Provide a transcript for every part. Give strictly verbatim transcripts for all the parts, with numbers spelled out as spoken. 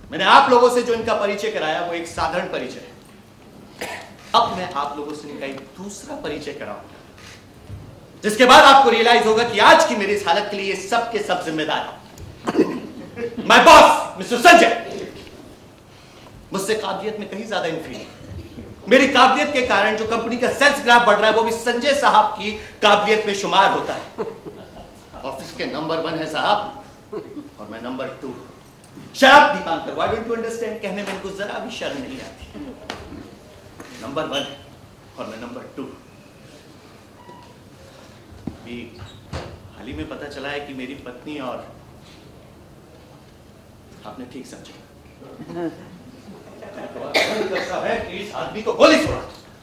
मैंने आप लोगों से जो इनका परिचय कराया वो एक साधारण परिचय है। अब मैं आप लोगों से इनका एक दूसरा परिचय कराऊंगा, जिसके बाद आपको रियलाइज होगा कि आज की मेरी इस हालत के लिए सब के सब जिम्मेदार है। माय बॉस मिस्टर संजय मुझसे काबिलियत में कहीं ज्यादा इंफीरियर। मेरी काबिलियत के कारण जो कंपनी का सेल्स ग्राफ बढ़ रहा है वो भी संजय साहब की काबिलियत में शुमार होता है। ऑफिस के नंबर वन है साहब और मैं नंबर टू। शराब Dipankar, why don't you understand? कहने में इनको जरा भी शर्म नहीं आती। नंबर वन और मैं नंबर टू। भी हाल ही में पता चला है कि मेरी पत्नी और आपने ठीक समझा है कि इस आदमी को गोली छोड़ा।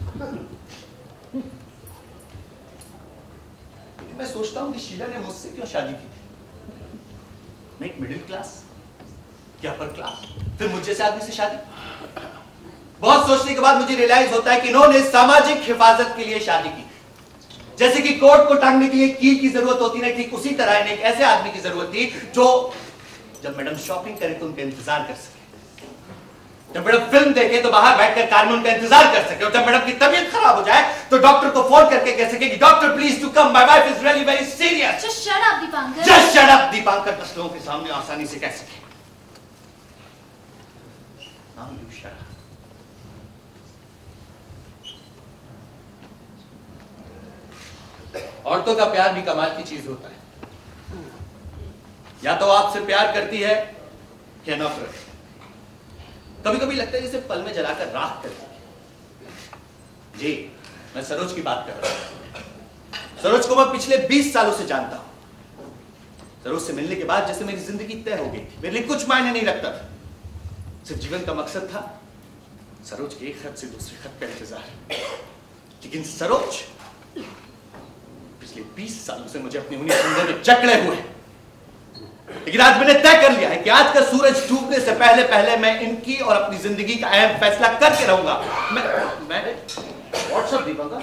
मैं सोचता हूं कि शीला ने मुझसे क्यों शादी की थी? मैं एक मिडिल क्लास क्या अपर क्लास, फिर मुझ जैसे आदमी से शादी। बहुत सोचने के बाद मुझे रियलाइज होता है कि इन्होंने सामाजिक हिफाजत के लिए शादी की। जैसे कि कोर्ट को टांगने के लिए कील की जरूरत होती है, ठीक उसी तरह इन्हें एक ऐसे आदमी की जरूरत थी जो जब मैडम शॉपिंग करे तो उनका इंतजार कर सके, जब मैडम फिल्म देखे तो बाहर बैठकर कार में उनका इंतजार कर सके, और जब मैडम की तबीयत खराब हो जाए तो डॉक्टर को फोन करके कह सके कि doctor please to come, my wife is really very serious. Just shut up Dipankar. Just shut up Dipankar दस लोगों के सामने आसानी से कह सके। Now you shut up. औरतों का प्यार भी कमाल की चीज होता है। या तो आपसे प्यार करती है या नफरत। कभी कभी लगता है जैसे पल में जलाकर राख करती है। जी मैं सरोज की बात कर रहा हूं। सरोज को मैं पिछले बीस सालों से जानता हूं। सरोज से मिलने के बाद जैसे मेरी जिंदगी तय हो गई थी। मेरे लिए कुछ मायने नहीं रखता था। सिर्फ जीवन का मकसद था सरोज के एक खत से दूसरे खत का इंतजार। लेकिन सरोज पिछले बीस सालों से मुझे अपनी उंगली कंधे में जकड़े हुए। लेकिन आज मैंने तय कर लिया है कि आज का सूरज डूबने से पहले पहले मैं इनकी और अपनी जिंदगी का अहम फैसला करके रहूंगा। मैं मैं व्हाट्सएप दीपांकर,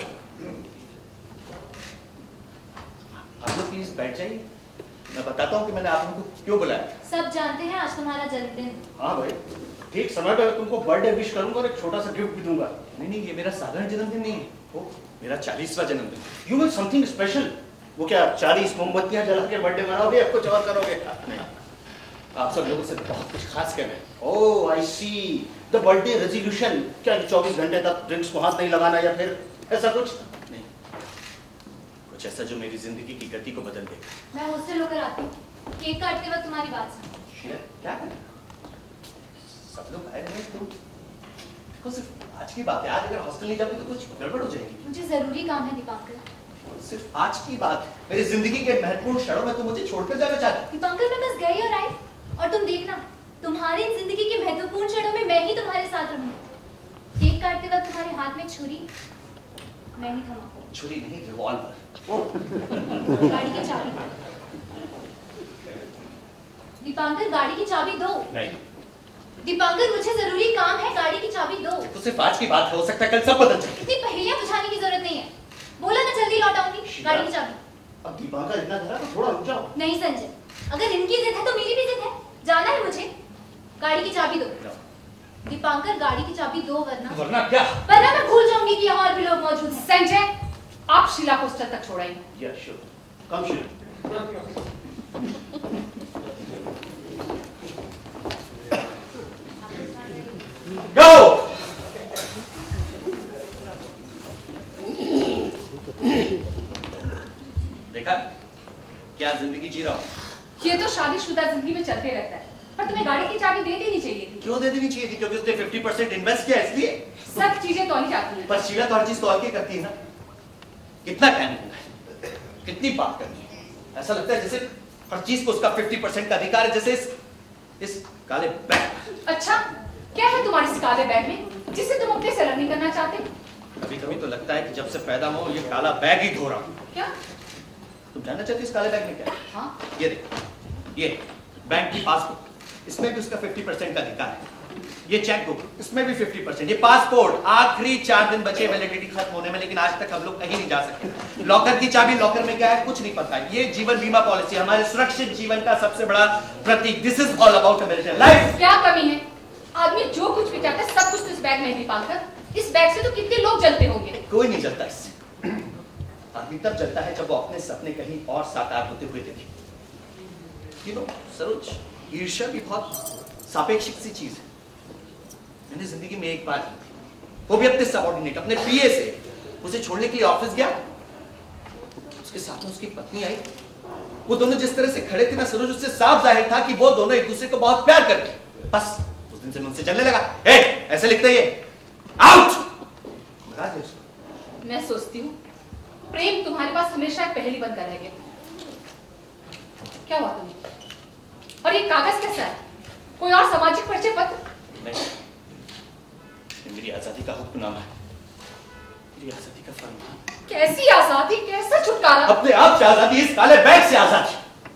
आप लोग प्लीज बैठ जाइए। मैं बताता हूं कि मैंने आप लोगों को क्यों बुलाया। सब जानते हैं आज तुम्हारा जन्मदिन। हाँ भाई, ठीक समय पर तुमको बर्थडे विश करूंगा और एक छोटा सा गिफ्ट भी दूंगा। नहीं नहीं, ये मेरा साधारण जन्मदिन नहीं है, वो मेरा चालीसवां जन्मदिन। You will something special. वो क्या चालीस मोमबत्तियां जला के बर्थडे मनाओगे, आपको और करोगे? नहीं, आप सब लोगों से बहुत कुछ खास कहना है। Oh I see, the birthday resolution. क्या चौबीस घंटे तक ड्रिंक्स को हाथ नहीं लगाना या फिर ऐसा कुछ? नहीं, कुछ ऐसा जो मेरी जिंदगी की गति को बदल देगा। मैं हॉस्टल होकर आती हूँ, केक काटते वक्त तुम्हारी बात सुन। क्या करना? सब लोग आए रहे, तुम देखो सिर्फ आज की बात है। आज अगर हॉस्टल नहीं जाओगे तो कुछ गड़बड़ हो जाएगी। मुझे जरूरी काम है दीपांकर। सिर्फ आज की बात, मेरी जिंदगी के महत्वपूर्ण क्षणों में तुम मुझे छोड़कर जाना चाहते? दीपांकर मैं बस गई और आई, और तुम देखना तुम्हारी जिंदगी के महत्वपूर्ण क्षणों में मैं ही तुम्हारे साथ रहूंगी। केक काटते वक्त तुम्हारे हाथ में छुरी मैं ही थमा। छुरी नहीं, रिवॉल्वर। गाड़ी की चाबी दीपांकर, गाड़ी की चाबी दो। नहीं दीपांकर, मुझे जरूरी काम है, गाड़ी की चाबी दो। तो सिर्फ आज की बात है, हो सकता है कल सब बदल जाए। इतनी पहेलियां बुझाने की जरूरत नहीं है, बोला ना जल्दी लौट आऊंगी। गाड़ी की चाबी। अब दीपांकर इतना धरा तो थोड़ा रुक जाओ। नहीं संजय, अगर इनकी जिद है तो मेरी भी जिद है, जाना है मुझे। गाड़ी की चाबी दो दीपांकर, गाड़ी की चाबी दो, वरना वरना क्या? वरना मैं भूल जाऊंगी कि यहाँ और भी लोग मौजूद हैं। संजय, आप शीला को हॉस्टल तक छोड़ाइए। या श्योर, कम शीला। Go! देखा क्या जिंदगी जी रहा हूं। ये तो शादीशुदा जिंदगी में चलते रहता है, पर तुम्हें गाड़ी की चाबी दे देनी चाहिए थी। क्यों दे देनी चाहिए थी? क्योंकि उसने पचास परसेंट इन्वेस्ट किया इसलिए। सब चीजें तौली जाती हैं। पर शीला तो हर चीज तौल के करती है ना। कितना टाइम लगता है, कितनी बात करनी है। ऐसा लगता है जैसे हर चीज को उसका पचास परसेंट का अधिकार है, जैसे इस, इस काले बैग। अच्छा, क्या है तुम्हारे इस काले बैग में जिसे तुम अपने से अलग नहीं करना चाहते? कभी कभी तो लगता है कि जब से पैदा हुआ ये काला बैग ही धो रहा हूं। क्या तुम जानना चाहती हो इस काले बैग में क्या है? हाँ? ये देखो, ये बैंक की पासबुक, इसमें भी उसका पचास परसेंट का अधिकार है। ये चेक बुक, इसमें भी पचास परसेंट। ये पासपोर्ट, आखिरी चार दिन बचे वैलिडिटी खत्म होने में, लेकिन आज तक हम लोग कहीं नहीं जा सकते। लॉकर की चाबी, लॉकर में क्या है कुछ नहीं पता। ये जीवन बीमा पॉलिसी हमारे सुरक्षित जीवन का सबसे बड़ा प्रतीक। This is all about American life. क्या कमी है आदमी जो कुछ भी चाहता है सब कुछ तो इस बैग में है दीपांकर। इस बैग से तो कितने लोग जलते होंगे। कोई नहीं जलता इससे। आदमी तब जलता है जब वो अपने सपने कहीं और साकार होते हुए देखे। You know, सरोज, ईर्ष्या भी बहुत सापेक्षिक सी चीज है। मैंने जिंदगी में एक बार की थी, वो भी अपने सबऑर्डिनेट, अपने पीए से। उसे छोड़ने के लिए ऑफिस गया, उसके साथ में उसकी पत्नी आई। वो दोनों जिस तरह से खड़े थे ना सरोज, उससे साफ जाहिर था कि वो दोनों एक दूसरे को बहुत प्यार करते हैं। बस उस दिन से मैं उनसे चलने लगा। ए, ऐसे लिखते ही आउट। मैं सोचती हूँ प्रेम तुम्हारे पास हमेशा एक पहेली बनकर रह गया। क्या हुआ तुम्हें? और ये कागज कैसा है? कोई और सामाजिक परिचय पत्र? नहीं, ये मेरी आजादी का हुक्मनामा है, मेरी आजादी का फरमान। कैसी आजादी, कैसा छुटकारा? अपने आप से आजादी, इस काले बैग से आजादी।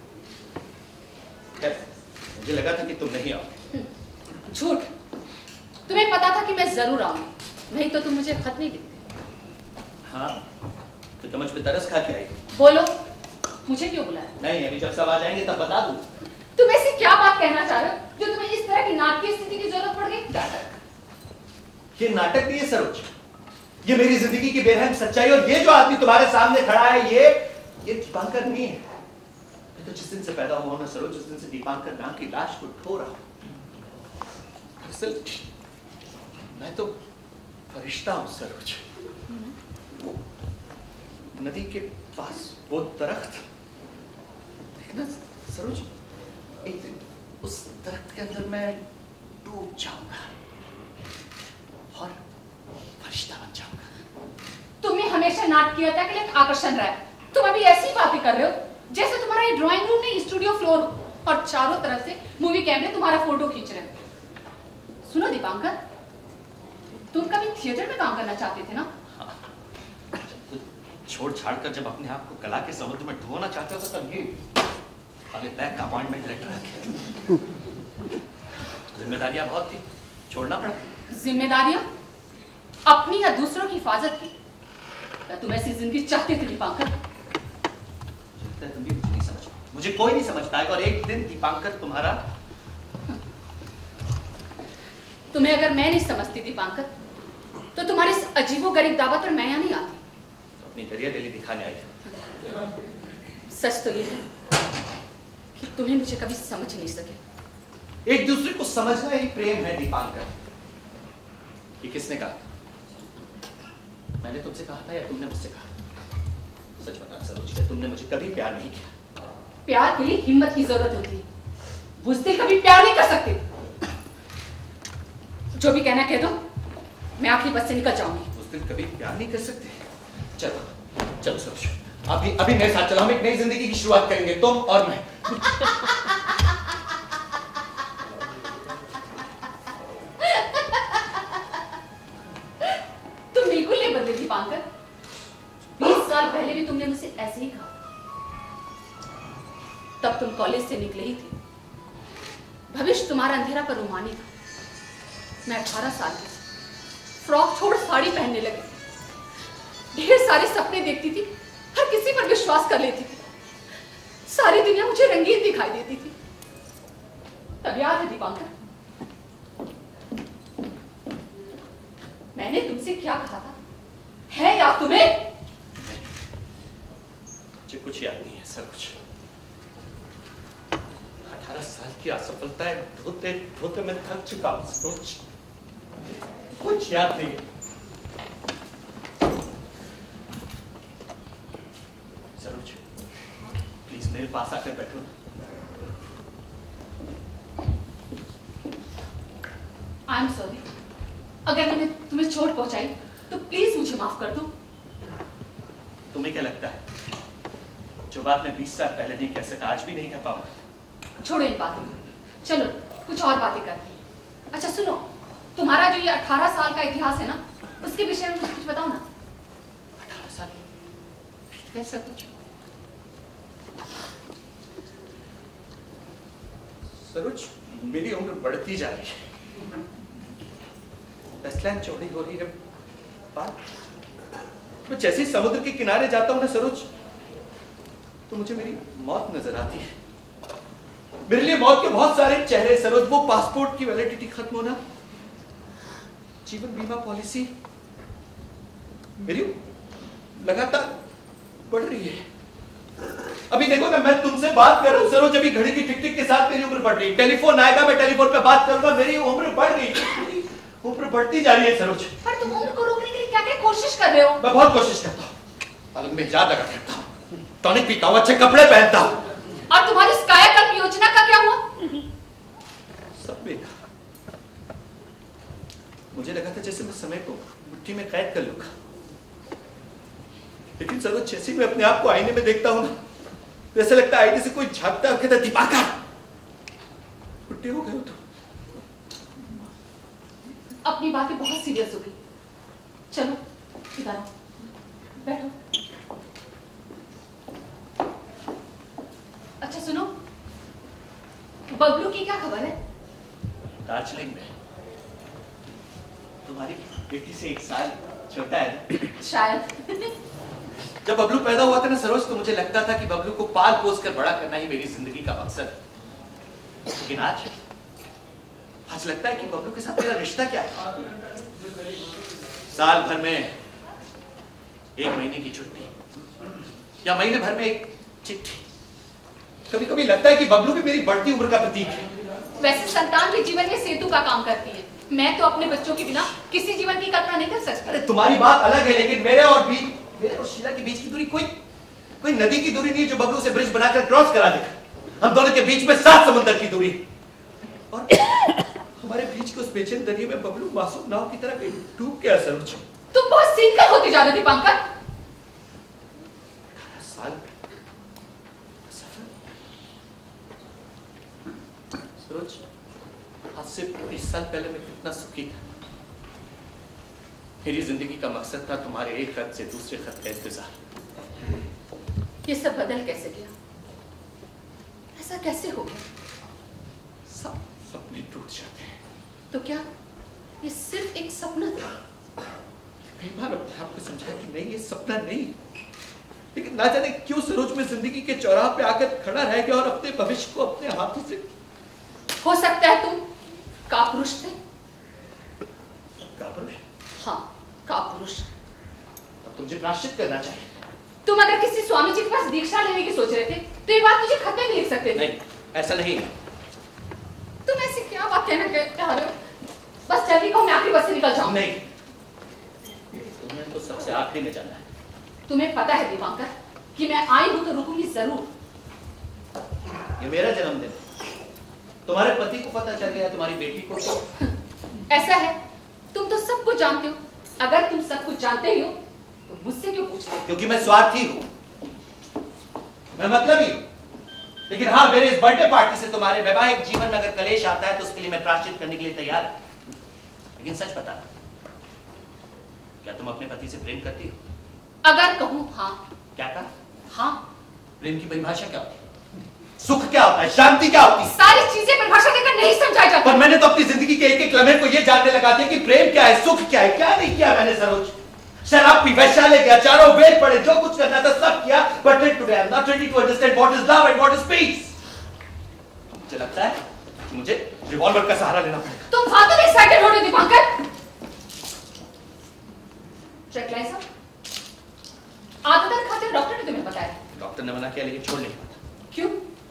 मुझे लगा था कि तुम नहीं आओगे। झूठ। तुम्हें पता था कि मैं जरूर आऊंगी, नहीं तो तुम मुझे खत नहीं लिखते। हाँ, तो तुम मुझ पे तरस खा के आई। बोलो, मुझे क्यों बुलाया? नहीं, अभी जब सब आ जाएंगे तब बता दूं। तुम ऐसी क्या बात कहना चाह रहे हो जो तुम्हें इस तरह की नाटकीय स्थिति की जरूरत पड़ गई? नाटक? ये नाटक नहीं है सरोज, ये मेरी जिंदगी की बेरहम सच्चाई। और ये जो आदमी तुम्हारे सामने खड़ा है, ये ये दीपांकर नहीं है। मैं तो जिस दिन से पैदा हुआ ना सरोज, उस दिन से दीपांकर नाम की लाश को ढो रहा हूं। दरअसल मैं तो फरिश्ता हूं सरोज। नदी के पास वो दरख्त देखना सरोज, एक दिन उस दरख्त के अंदर मैं डूब जाऊंगा और फरिश्ता बन जाऊंगा। तुम्हें हमेशा नाटकीयता के लिए एक आकर्षण रहा है। तुम अभी ऐसी बातें कर रहे हो जैसे तुम्हारा ये ड्राइंग रूम नहीं स्टूडियो फ्लोर हो और चारों तरफ से मूवी कैमरे तुम्हारा फोटो खींच रहे हैं। सुनो दीपांकर, तुम कभी थिएटर में काम करना चाहते थे ना? हाँ। तो छोड़ छाड़ कर जब अपने आप को कला के समुद्र में डुबोना चाहते हो तो तब ये अगले बैग का अपॉइंटमेंट लेटर रखे। जिम्मेदारियां बहुत थी, छोड़ना पड़ा। जिम्मेदारियां अपनी या दूसरों की हिफाजत की? क्या तुम ऐसी जिंदगी चाहते थे दीपांकर? तुम भी मुझे नहीं समझ, मुझे कोई नहीं समझ पाएगा। और एक दिन दीपांकर तुम्हारा, तुम्हें अगर मैं नहीं समझती दीपांकर, तो तुम्हारी इस अजीबोगरीब दावत पर मैं यहाँ नहीं आती। तो अपनी दरिया दिली दिखाने आई थी। सच तो ये है कि तुम्हें मुझे कभी समझ नहीं सके। एक दूसरे को समझना ही प्रेम है दीपांकर। ये किसने कहा? मैंने तुमसे कहा था या तुमने मुझसे कहा? सच बताना सरोज, तुमने मुझे कभी प्यार नहीं किया। प्यार के लिए हिम्मत की जरूरत होती है, बुज़दिल कभी प्यार नहीं कर सकते। जो भी कहना कह दो, मैं आखिरी बस से निकल जाऊंगी। बुज़दिल कभी प्यार नहीं कर सकते? चलो चलो सरोज, अभी अभी मेरे साथ चलो, हम एक नई जिंदगी की शुरुआत करेंगे, तुम और मैं। तुम बिल्कुल नहीं बदले दीपांकर। बीस साल पहले भी तुमने मुझसे ऐसे ही कहा। तब तुम कॉलेज से निकले ही थे, भविष्य तुम्हारा अंधेरा पर रुमानी था। मैं अठारह साल की फ्रॉक छोड़ साड़ी पहनने लगी, ढेर सारे सपने देखती थी, हर किसी पर विश्वास कर लेती थी। सारी दुनिया मुझे रंगीन दिखाई देती थी। तब याद है दीपांकर, मैंने तुमसे क्या कहा था? है याद तुम्हें? मुझे कुछ याद नहीं है सर। कुछ अठारह साल की असफलताएं ढोते ढोते मैं थक चुका हूं सरोज, कुछ याद नहीं है। सरोज प्लीज मेरे पास आकर बैठो। आई एम सॉरी, अगर मैंने तुम्हें चोट पहुंचाई तो प्लीज मुझे माफ कर दो। तुम्हें क्या लगता है जो बात मैं बीस साल पहले नहीं कह सका, आज भी नहीं कह पाऊंगा? छोड़ो इन बातों को, चलो कुछ और बातें करते हैं। अच्छा सुनो, तुम्हारा जो ये अठारह साल का इतिहास है ना, उसके विषय में मुझे कुछ बताओ ना। अठारह साल कैसा कुछ? सरोज मेरी उम्र बढ़ती जा रही है, वेस्टलैंड चौड़ी हो रही है, बात मैं जैसे ही समुद्र के किनारे जाता हूं ना सरोज, तो मुझे मेरी मौत नजर आती है। मेरे लिए मौत के बहुत सारे चेहरे सरोज, वो पासपोर्ट की वैलिडिटी खत्म होना, जीवन बीमा पॉलिसी मेरी लगातार बढ़ रही है। अभी देखो ना, मैं तुमसे बात कर रहा हूँ सरोज, अभी घड़ी की टिक टिक के साथ मेरी उम्र बढ़ रही है। टेलीफोन आएगा, मैं टेलीफोन पे बात करूंगा, मेरी उम्र बढ़ रही है, उम्र बढ़ती जा रही है सरोज। पर तुम उम्र को रोकने के लिए क्या क्या कोशिश कर रहे हो? मैं बहुत कोशिश करता हूँ, अलग में याद लगा करता हूँ, टॉनिक पीता हूँ, अच्छे कपड़े पहनता हूँ। और तुम्हारी इस कायाकल्प योजना का क्या हुआ? सब बेकार। मुझे लगा था जैसे मैं समय को मुट्ठी में कैद कर लूंगा, लेकिन सरोज जैसे मैं अपने आप को आईने में देखता हूँ ना, तो ऐसा लगता है आईने से कोई झांकता है, कहता दीपाकर बुढ़े हो गए हो तुम। अपनी बातें बहुत सीरियस हो गई। चलो इधर आओ, बैठो। अच्छा सुनो, बबलू की क्या खबर है? दार्जिलिंग में तुम्हारी बेटी से एक साल छोटा है शायद। जब बबलू पैदा हुआ था ना सरोज, तो मुझे लगता था कि बबलू को पाल पोस कर बड़ा करना ही मेरी जिंदगी का मकसद है। लेकिन आज आज लगता है कि बबलू के साथ मेरा रिश्ता क्या है। साल भर में एक महीने की छुट्टी या महीने भर में एक चिट्ठी। कभी कभी लगता है कि बबलू भी मेरी बढ़ती उम्र का प्रतीक है। वैसे संतान के जीवन में सेतु का काम करती है। मैं तो अपने बच्चों के बिना किसी जीवन की कल्पना नहीं कर सकती। अरे तुम्हारी बात अलग है, लेकिन मेरे और बीच मेरे और शीला के बीच की दूरी कोई कोई नदी की दूरी नहीं है जो बबलू से ब्रिज बनाकर क्रॉस करा देगा। हम दोनों के बीच में सात समुद्र की दूरी, और हमारे बीच के उस बेचैन दरिया में बबलू मासूम नाव की तरह डूब गया सरोज। तुम बहुत सीनियर होते जा रहे दीपांकर। साल सरोज, आज से बीस साल पहले मैं कितना सुखी था। मेरी जिंदगी का मकसद था तुम्हारे एक खत से दूसरे खत का इंतजार। ये सब बदल कैसे गया? ऐसा कैसे हो गया? सब सपने टूट जाते हैं। तो क्या ये सिर्फ एक सपना था? कई बार अपने आप को समझाया कि नहीं, ये सपना नहीं, लेकिन ना जाने क्यों सरोज में जिंदगी के चौराहे पे आकर खड़ा रह गया और अपने भविष्य को अपने हाथों से। हो सकता है तुम कापुरुष थे। कापुरुष? हाँ, कापुरुष। अब तुझे प्रायश्चित करना चाहिए। तुम अगर किसी स्वामी जी के पास दीक्षा लेने की सोच रहे थे तो ये बात मुझे खत में भी लिख सकते थे। नहीं, ऐसा नहीं। तुम ऐसी क्या बात कहना चाह रहे हो? बस जल्दी कहो, मैं आखिरी बस से निकल जाऊं। नहीं, तुम्हें तो सबसे आखिरी में जाना है। तुम्हें पता है दीपांकर कि मैं आई हूं तो रुकूंगी जरूर। ये मेरा जन्मदिन है। तुम्हारे पति को पता चल गया, तुम्हारी बेटी को तो। ऐसा है, तुम तो सब कुछ जानते हो। अगर तुम सब कुछ जानते ही हो तो मुझसे क्यों पूछते हो? क्योंकि मैं स्वार्थी हूं, मैं मतलबी हूं। लेकिन हाँ, मेरे इस बर्थडे पार्टी से तुम्हारे वैवाहिक जीवन में अगर कलेश आता है तो उसके लिए मैं प्रायश्चित करने के लिए तैयार हूं। लेकिन सच बता, क्या तुम अपने पति से प्रेम करती हो? अगर कहूं हाँ। क्या कहा? हाँ। प्रेम की परिभाषा क्या होती है? सुख क्या होता है? शांति क्या होती है? सारी चीजें परिभाषा देकर नहीं समझाई जाती। पर मैंने तो अपनी जिंदगी के एक एक लम्हे को ये जानने लगा दिया कि प्रेम क्या है, सुख क्या है। क्या नहीं किया मैंने सरोज? शराब पी, वैश्यालय गया, चारों वेद पढ़े, जो कुछ करना था सब किया, but today I'm not ready to understand what is love and what is peace. मुझे लगता है कि मुझे रिवॉल्वर का सहारा लेना पड़ेगा। तुम फालतू में एक्साइटेड हो रहे हो दीपांकर। ट्रैकलाइजर आदतन खाते डॉक्टर ने तुम्हें बताया? डॉक्टर ने मना किया, लेकिन छोड़ नहीं पाता। क्यों?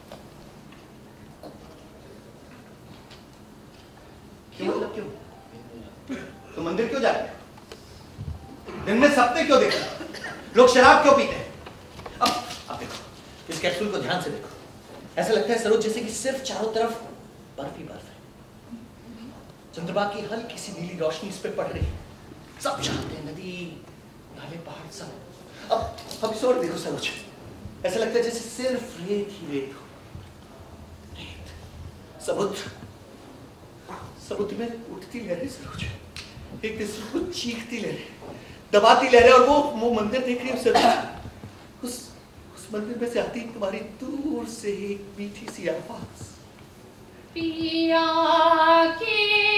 क्यों मतलब क्यों? तो मंदिर क्यों जाते हैं? दिन में सपने क्यों देखते हैं? लोग शराब क्यों पीते हैं? अब अब देखो, इस कैप्सूल को ध्यान से देखो। ऐसा लगता है सरोज जैसे कि सिर्फ चारों तरफ बर्फ ही बर्फ है। चंद्रमा की हल्की सी नीली रोशनी इस पे पड़ रही है। सब चाहते हैं, नदी, नाले, पहाड़, सब। अब अब इस और देखो सरोज, ऐसा लगता है जैसे सिर्फ रेत ही रेत हो। रेत, समुद्र, समुद्र में उठती लहरें सरोज, एक दूसरे को चीखती लहरें, दबाती लहरें, और वो वो मंदिर देख रही है सरोज। उस उस मंदिर में से आती तुम्हारी दूर से एक मीठी सी आवाज, पिया के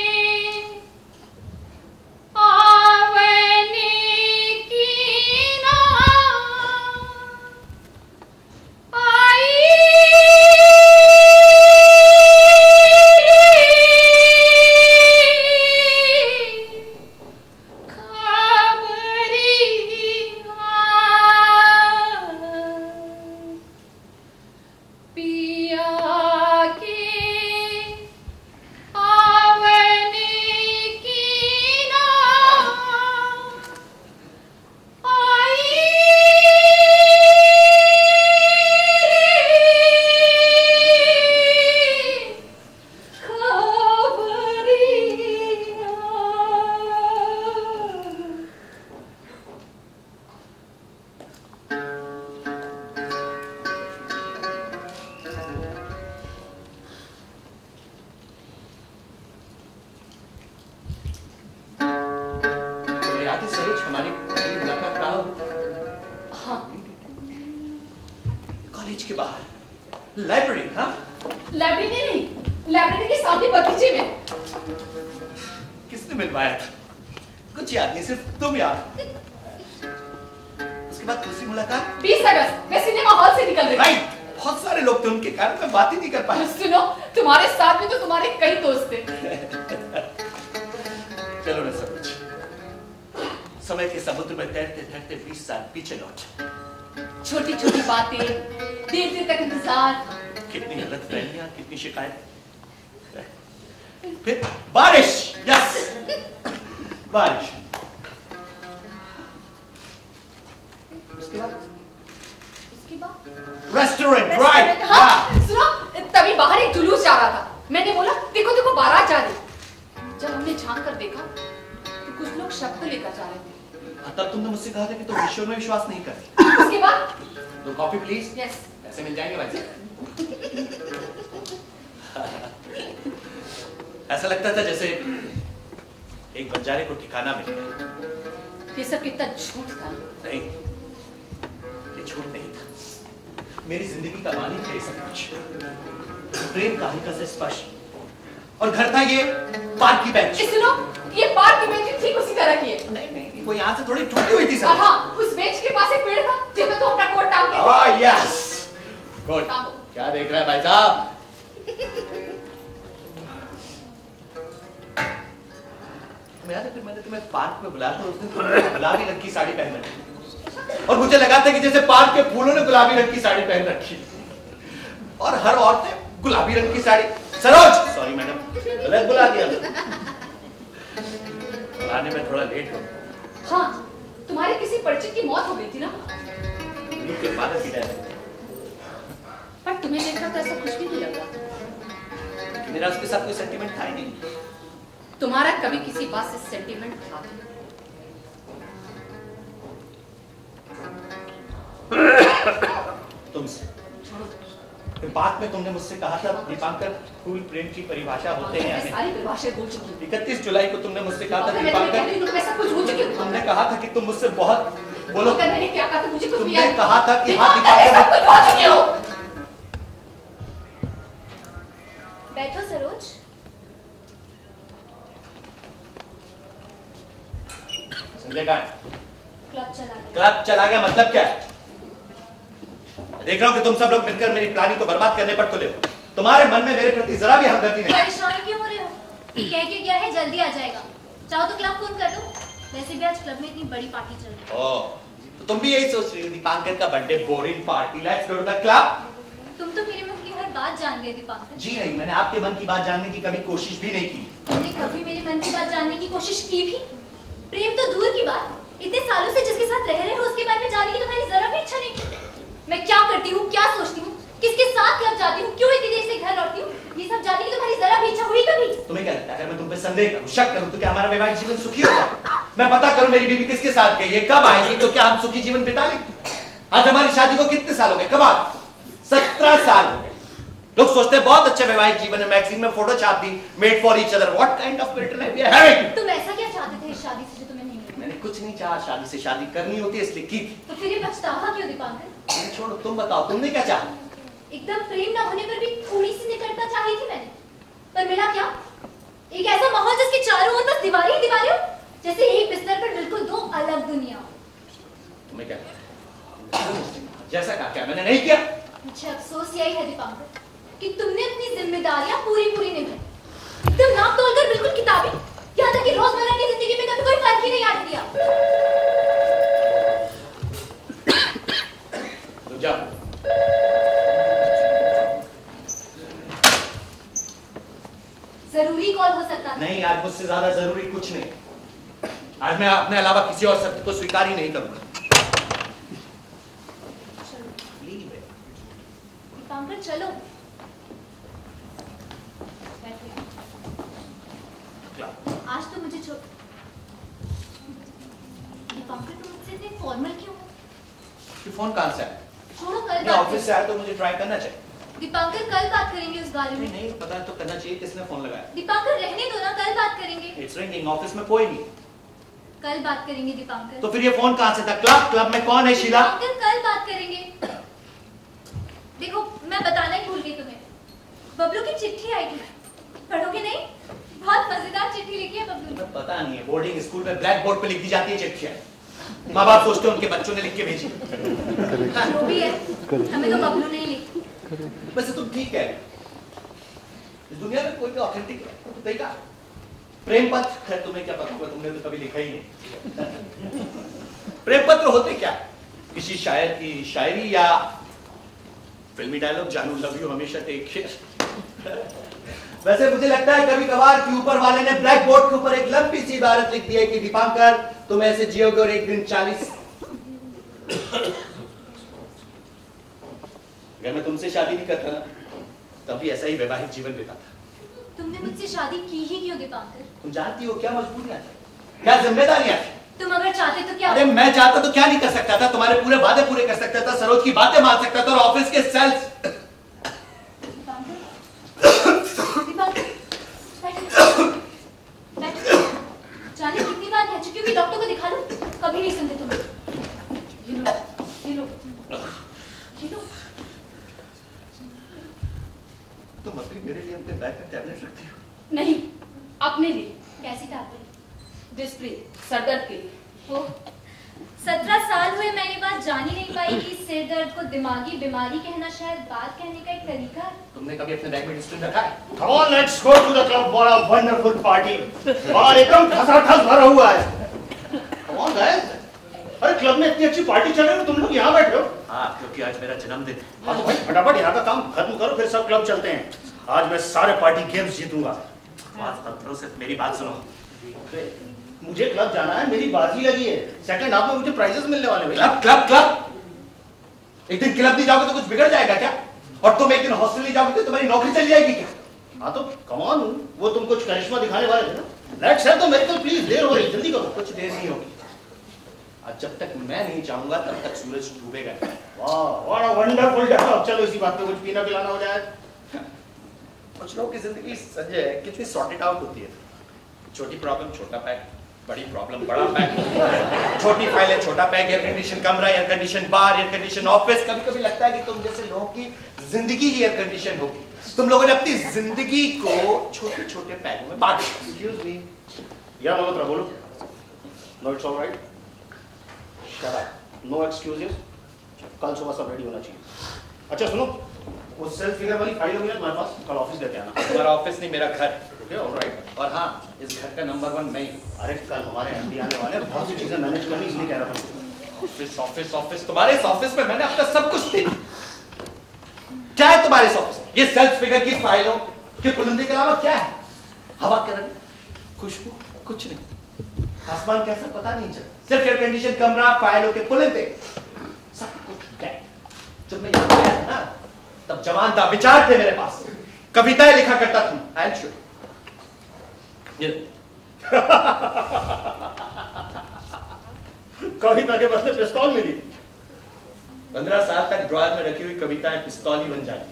आवने की ना आई क्या थे सरोज, हमारी पहली मुलाकात कहाँ हुई? हाँ, कॉलेज के बाहर लाइब्रेरी। हाँ, लाइब्रेरी नहीं, लाइब्रेरी के सामने बगीचे में। किसने मिलवाया था? कुछ याद नहीं, सिर्फ तुम याद। उसके बाद दूसरी मुलाकात बीस अगस्त मैं सिनेमा हॉल से निकल रही। राइट, बहुत सारे लोग थे, उनके कारण मैं बात ही नहीं कर पाया। सुनो, तुम्हारे साथ में तो तुम्हारे कई दोस्त थे। चलो ना सरोज, समय के समुद्र में तैरते तैरते बीस साल पीछे लौट। छोटी छोटी बातें, देर देर तक इंतजार, कितनी गलतफहमियां, कितनी शिकायत, फिर बारिश। यस, बारिश। उसके बाद उसके बाद रेस्टोरेंट। राइट। हाँ, सुनो, तभी बाहर एक जुलूस जा रहा था। मैंने बोला देखो देखो बारात जा रही। जब हमने झांक कर देखा तो कुछ लोग शब्द लेकर जा रहे थे। तब तुमने मुझसे कहा था कि तुम ईश्वर में विश्वास नहीं करती। उसके बाद दो कॉफी प्लीज। यस, पैसे मिल जाएंगे भाई। ऐसा लगता था जैसे एक बंजारे को ठिकाना मिल गया। ये सब कितना झूठ था। नहीं, ये झूठ नहीं था, मेरी जिंदगी का मालिक है सब कुछ। प्रेम का हल्का सा स्पर्श, और घर था ये पार्क की बेंच। सुनो, ये पार्क की बेंच ठीक उसी तरह की है। नहीं नहीं, वो यहाँ से थोड़ी टूटी हुई थी सर। हाँ, उस बेंच के पास एक पेड़ था जिसमें तो अपना कोट टांग के। Oh yes, good. क्या देख रहा है भाई साहब? याद है, फिर मैंने तुम्हें पार्क में बुलाया था, उस दिन तुमने गुलाबी रंग की साड़ी पहन रखी, और मुझे लगा था कि जैसे पार्क के फूलों ने गुलाबी रंग की साड़ी पहन रखी, और हर औरत ने गुलाबी रंग की साड़ी। सरोज, सॉरी मैडम, गलत बुला दिया। बुलाने में थोड़ा लेट हो। हाँ, तुम्हारे किसी परिचित की मौत हो गई थी ना? उनके फादर की डेथ। पर तुम्हें देखकर तो ऐसा कुछ भी नहीं लग रहा। मेरा उसके साथ कोई सेंटीमेंट था ही नहीं। तुम्हारा कभी किसी बात से सेंटीमेंट था? तुमसे फिर बाद में तुमने मुझसे कहा था दीपांकर, फूल प्रेम की परिभाषा होते हैं। मैं सारी परिभाषा भूल चुकी हूँ। इकतीस जुलाई को तुमने मुझसे कहा था मैं दीपांकर, मैं सब कुछ भूल चुकी हूँ। तुमने कहा था कि तुम मुझसे बहुत बोलो। अगर मैंने क्या कहा था मुझे कुछ भी तुमने याद कहा था कि नहीं। हाँ मैं सब कुछ भूल चुकी हूँ। बैठो सरोज। संजय कहाँ है? क्लब चला गया। क्लब चला गया मतलब क्या है? देख रहा हूँ कि तुम सब लोग मिलकर मेरी प्लानिंग को बर्बाद करने पर तुले हो। तुम्हारे मन में मेरे प्रति जरा भी हमदर्दी नहीं। परेशान क्यों हो रहे हो? कह के क्या है, जल्दी आ जाएगा। चाहो तो क्लब फोन कर दो, वैसे भी आज क्लब में इतनी बड़ी पार्टी चल रही है। ओह, तो तुम भी यही सोच रही हो दीपांकर का birthday boring party, let's go to the club. तुम तो मेरे मन की हर बात जान गए दीपांकर। जी नहीं, मैंने आपके मन की बात जानने की कभी कोशिश भी नहीं की। तुमने कभी मेरे मन की बात जानने की कोशिश की भी? प्रेम तो दूर की बात, इतने सालों से जिसके साथ रह रहे हो उसके बारे में जानने की तुम्हारी जरा भी इच्छा नहीं। मैं क्या करती हूँ, क्या सोचती हूँ, किसके साथ क्लब जाती हूँ, क्यों इतनी देर से घर लौटती हूँ, ये सब जानने की तुम्हारी जरा भी इच्छा हुई कभी? तुम्हें क्या लगता है अगर मैं तुम पे संदेह करूं, शक करूं, तो क्या हमारा वैवाहिक जीवन सुखी होगा? मैं पता करूं मेरी बीवी किसके साथ गई है, कब आएगी, तो क्या हम सुखी जीवन बिता लेंगे? आज हमारी शादी को कितने साल हो गए? कब आ सत्रह साल हो गए। लोग सोचते हैं बहुत अच्छे वैवाहिक जीवन है, मैगजीन में फोटो छाप दी, made for each other. What kind of marital life we are having? तुम ऐसा क्या चाहते थे इस शादी से जो तुम्हें नहीं मिला? मैंने कुछ नहीं चाहा, शादी से शादी करनी होती है इसलिए की थी। तो फिर ये पछतावा क्यों दीपांकर? छोड़ो, तुम बताओ तुमने क्या चाहा? एकदम प्रेम ना होने पर भी थोड़ी सी निकटता चाही थी मैंने, पर मिला क्या? एक ऐसा माहौल जिसके चारों ओर बस दीवारें ही दीवारें हो, जैसे एक बिस्तर पर बिल्कुल दो अलग दुनिया। तुम्हें क्या जैसा कहा क्या मैंने नहीं किया? मुझे अफसोस यही है दीपांकर कि तुमने अपनी जिम्मेदारियां पूरी पूरी निभाई। तुम नाप तोलकर बिल्कुल किताबी, यहाँ तक कि रोजमर्रा की जिंदगी में कभी कोई फर्क ही नहीं आने दिया। तो जा। जरूरी कॉल हो सकता था। नहीं, आज मुझसे ज्यादा जरूरी कुछ नहीं। आज मैं अपने अलावा किसी और सत्य को स्वीकार ही नहीं करूंगा। दीपांकर चलो। आज तो मुझे छोड़। दीपांकर तुम मुझसे इतने फॉर्मल क्यों हो? कि फोन कहां से आया? छोड़ो, कल मैं बात ऑफिस से आया तो मुझे ट्राई करना चाहिए। दीपांकर कल बात करेंगे उस बारे में। नहीं नहीं, पता तो करना चाहिए किसने फोन लगाया। दीपांकर रहने दो ना, कल बात करेंगे। इट्स रिंगिंग, ऑफिस में कोई नहीं। कल बात करेंगे दीपांकर। तो फिर ये फोन कहाँ से था? क्लब क्लब में कौन है शीला? दीपांकर कल बात करेंगे। देखो मैं बताना ही भूल गई तुम्हें, बबलू की चिट्ठी आई थी, पढ़ोगे नहीं? बहुत मजेदार चिट्ठी लिखी है बबलू ने। पता नहीं है, बोर्डिंग स्कूल में ब्लैक बोर्ड पे लिख दी जाती है चिट्ठियां। माँ बाप सोचते हैं उनके बच्चों ने लिख के भेजी। जो भी है, हमें तो बबलू ने ही लिखी। वैसे तुम ठीक है, इस दुनिया में कोई भी ऑथेंटिक है तो देखा प्रेम पत्र है, तुम्हें क्या पता होगा, तुमने तो कभी लिखा ही नहीं। प्रेम पत्र होते क्या? किसी शायर की शायरी या फिल्मी डायलॉग, जानू लव यू हमेशा टेक केयर। वैसे मुझे लगता है कभी कभार कि ऊपर वाले ने ब्लैक बोर्ड के ऊपर एक लंबी सी इबारत लिख दी है कि दीपांकर तुम ऐसे जियोगे और एक दिन चालीस अगर मैं तुमसे शादी नहीं करता ना तब भी ऐसा ही वैवाहिक जीवन बिताता। तुमने मुझसे शादी की ही क्यों दीपांकर? तुम जानती हो क्या मजबूरियां थी, क्या जिम्मेदारियां थी? तुम अगर चाहते तो क्या? अरे मैं चाहता तो क्या नहीं कर सकता था, तुम्हारे पूरे वादे पूरे कर सकता था, सरोज की बातें मान सकता था और ऑफिस के सेल्स। जाने कितनी बार कह चुकी हूँ कि डॉक्टर को दिखा लो, कभी नहीं सुनते तुम। ये लो, ये लो, ये लो। तुम अभी मेरे लिए अपने बैग में टैबलेट रखती हो? नहीं, अपने लिए। कैसी टैबलेट? डिस्प्ले, सरदर्द के लिए। हो सत्रह साल हुए मैं ये बात जान ही नहीं पाई कि सिर दर्द को दिमागी बीमारी कहना शायद बात कहने का एक तरीका है। तुमने कभी अपने बैग में डिस्प्ले रखा है? Come on, let's go to the club for a wonderful party. और एकदम ठसाठस भरा हुआ है। Come on guys. अरे क्लब में इतनी अच्छी पार्टी चल रही है, तुम लोग यहाँ बैठे हो? हाँ, क्योंकि आज मेरा जन्मदिन है। हाँ तो भाई फटाफट यहाँ का काम खत्म करो, फिर सब क्लब चलते हैं। आज मैं सारे पार्टी गेम्स जीतूंगा। बात पत्रों से मेरी बात सुनो। मुझे क्लब जाना है, मेरी बाजी लगी है। सेकंड हाफ में मुझे प्राइजेस मिलने वाले हैं। क्लब क्लब क्लब एक दिन क्लब नहीं जाओगे तो कुछ बिगड़ जाएगा क्या? और तुम एक दिन हॉस्टल नहीं जाओगे तो तुम्हारी नौकरी चली जाएगी क्या? हाँ तो कम ऑन, वो तुम कुछ करिश्मा दिखाने वाले थे ना। Let's have the miracle please, देर हो रही, जल्दी करो। कुछ देर नहीं होगी, आज जब तक मैं नहीं चाहूंगा तब तक सूरज डूबेगा। वाह, व्हाट अ वंडरफुल डे। अब चलो इसी बात पे कुछ पीना पिलाना हो जाए। कुछ लोगों की जिंदगी संजय कितनी सॉर्टेड आउट होती है। छोटी प्रॉब्लम छोटा पैक, बड़ी प्रॉब्लम बड़ा पैक, छोटी फाइल है छोटा पैक, एयर कंडीशन कमरा, air condition bar, air condition office. कभी कभी लगता है कि तुम जैसे लोगों की जिंदगी ही एयर कंडीशन होगी। तुम लोगों ने अपनी जिंदगी को छोटे छोटे पैकों में बांट दिया। एक्सक्यूज मी, या मल्होत्रा बोलो। No it's alright, shut up, no excuses. कल सुबह सब रेडी होना चाहिए। अच्छा सुनो, वो सेल्फ फिगर वाली फाइल होगी ना तुम्हारे पास, कल ऑफिस लेके आना। तुम्हारा ऑफिस नहीं मेरा घर। Okay alright. और हाँ, इस घर का नंबर वन मैं ही हूँ। अरे कल हमारे एमडी आने वाले हैं, बहुत सी चीजें मैनेज करनी, इसलिए कह रहा था। ऑफिस ऑफिस ऑफिस, तुम्हारे इस ऑफिस में मैंने अपना सब कुछ दे दिया। क्या है तुम्हारे इस ऑफिस में? ये सेल्फ फिगर की फाइलों के पुलिंदे के अलावा क्या है? हवा के रंग, खुशबू, कुछ नहीं। आसमान कैसा पता नहीं चला, सिर्फ एयर कंडीशन कमरा, फाइलों के पुलिंदे, सब कुछ डेड। जब मैं यहाँ आया था ना तब जवान था, विचार थे मेरे पास, कविताएं लिखा करता था। आई एम श्योर कविता के बदले पिस्तौल मिली। पंद्रह साल तक ड्रॉयर में रखी हुई कविताएं पिस्तौल ही बन जाती।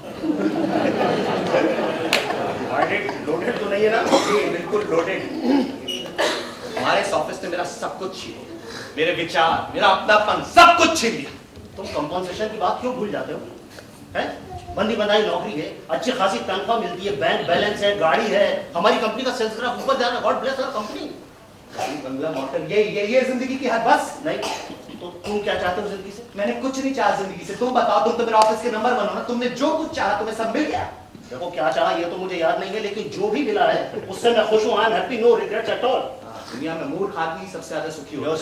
लोडेड तो नहीं है ना? बिल्कुल लोडेड। हमारे इस ऑफिस ने मेरा सब कुछ छीन लिया, मेरे विचार, मेरा अपनापन, सब कुछ छीन लिया। तुम कंपनसेशन की बात क्यों भूल जाते हो? हैं? बंदी बनाई नौकरी है, अच्छी खासी तनख्वाह मिलती है, बैंक बैलेंस है, गाड़ी है, हमारी कंपनी का सेल्स ग्राफ ऊपर जा रहा है। God bless our company. बंगला मोटर, ये ये ये जिंदगी की हद बस नहीं तो तुम क्या चाहते हो जिंदगी से? मैंने कुछ नहीं चाहा जिंदगी से। तुम बताओ, तुम तो मेरे ऑफिस के नंबर वन हो ना, तुमने जो कुछ चाहा तुम्हें सब मिल गया। देखो क्या चाहा ये तो मुझे याद नहीं है, लेकिन जो भी मिला है उससे मैं खुश हूं। I am happy, no regrets at all. दुनिया में मूर्ख आदमी सबसे ज्यादा सुखी हो।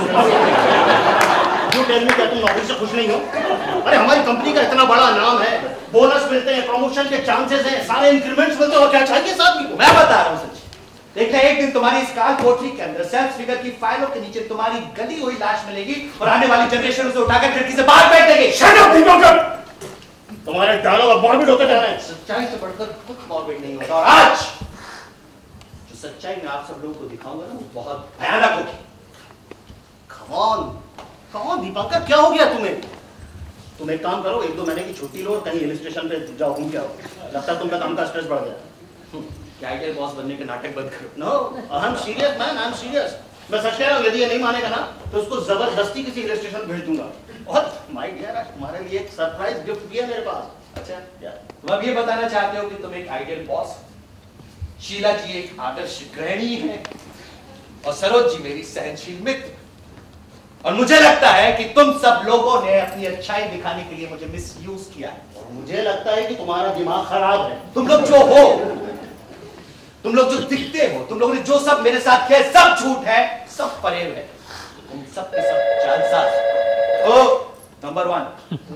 यू टेल मी, क्या तुम नौकरी से खुश नहीं हो? अरे हमारी कंपनी का इतना बड़ा नाम है, बोनस मिलते हैं, प्रमोशन के चांसेस हैं, सारे इंक्रीमेंट्स मिलते हैं, और क्या चाहिए साहब को? मैं बता रहा हूँ सच, देखना एक दिन तुम्हारी इस काल कोठरी के अंदर सेल्फ फिगर की फाइलों के नीचे तुम्हारी गली हुई लाश मिलेगी और आने वाली जनरेशन उसे उठाकर खिड़की से बाहर फेंक देगी। शट अप दीपंकर, तुम्हारे डायलॉग मॉर्बिड होते जा रहे हैं। सच्चाई से बढ़कर कुछ मॉर्बिड नहीं होता, और आज जो सच्चाई मैं आप सब लोगों को दिखाऊंगा ना, वो बहुत भयानक होगी। Come on, come on Dipankar, क्या हो गया तुम्हें? तुम एक काम करो, एक दो महीने की छुट्टी लो, कहीं हिल स्टेशन पे जाओ, घूम के आओ। लगता है तुम पे काम का स्ट्रेस बढ़ गया। क्या आइडियल बॉस बनने के नाटक बंद करो। No, I am serious man, I am serious. मैं सच कह रहा हूँ, यदि ये नहीं मानेगा ना तो उसको जबरदस्ती किसी हिल स्टेशन भेज दूंगा। और माय डियर, आज तुम्हारे लिए एक सरप्राइज गिफ्ट भी है मेरे पास। अच्छा, तुम अब ये बताना चाहते हो कि तुम एक आइडियल बॉस, शीला जी एक आदर्श गृहिणी है और सरोज जी मेरी सहनशील मित्र, और मुझे लगता है कि तुम सब लोगों ने अपनी अच्छाई दिखाने के लिए मुझे मिसयूज किया है। और मुझे लगता है कि तुम्हारा दिमाग खराब है। तुम लोग जो हो, तुम लोग जो दिखते हो, तुम लोगों ने जो सब मेरे साथ किया, सब झूठ है, सब फरेब है। तुम सब के सब जालसाज। ओ नंबर वन,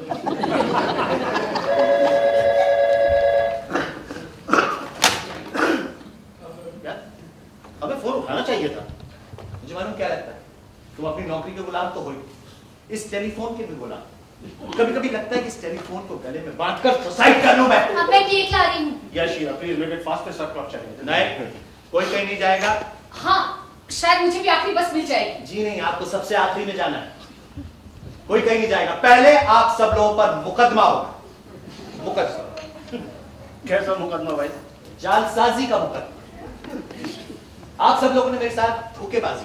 हमें फोन उठाना चाहिए था। मुझे मालूम क्या लगता है, तुम अपनी नौकरी के गुलाम तो हो ही, इस टेलीफोन के भी गुलाम। कभी कभी लगता है कि इस टेलीफोन को गले में बांधकर सुसाइड कर लूं मैं। अब मैं केक ला रही हूँ। Yes Sheela, please make it fast, सब क्लॉक चलेंगे। नहीं, कोई कहीं नहीं जाएगा। हाँ, शायद मुझे भी आखिरी बस मिल जाएगी। जी नहीं, आपको सबसे आखिरी में जाना है। कोई कहीं नहीं जाएगा, पहले आप सब लोगों पर मुकदमा होगा। मुकदमा? कैसा मुकदमा भाई? जालसाजी का मुकदमा। आप सब लोगों ने मेरे साथ धोखेबाजी।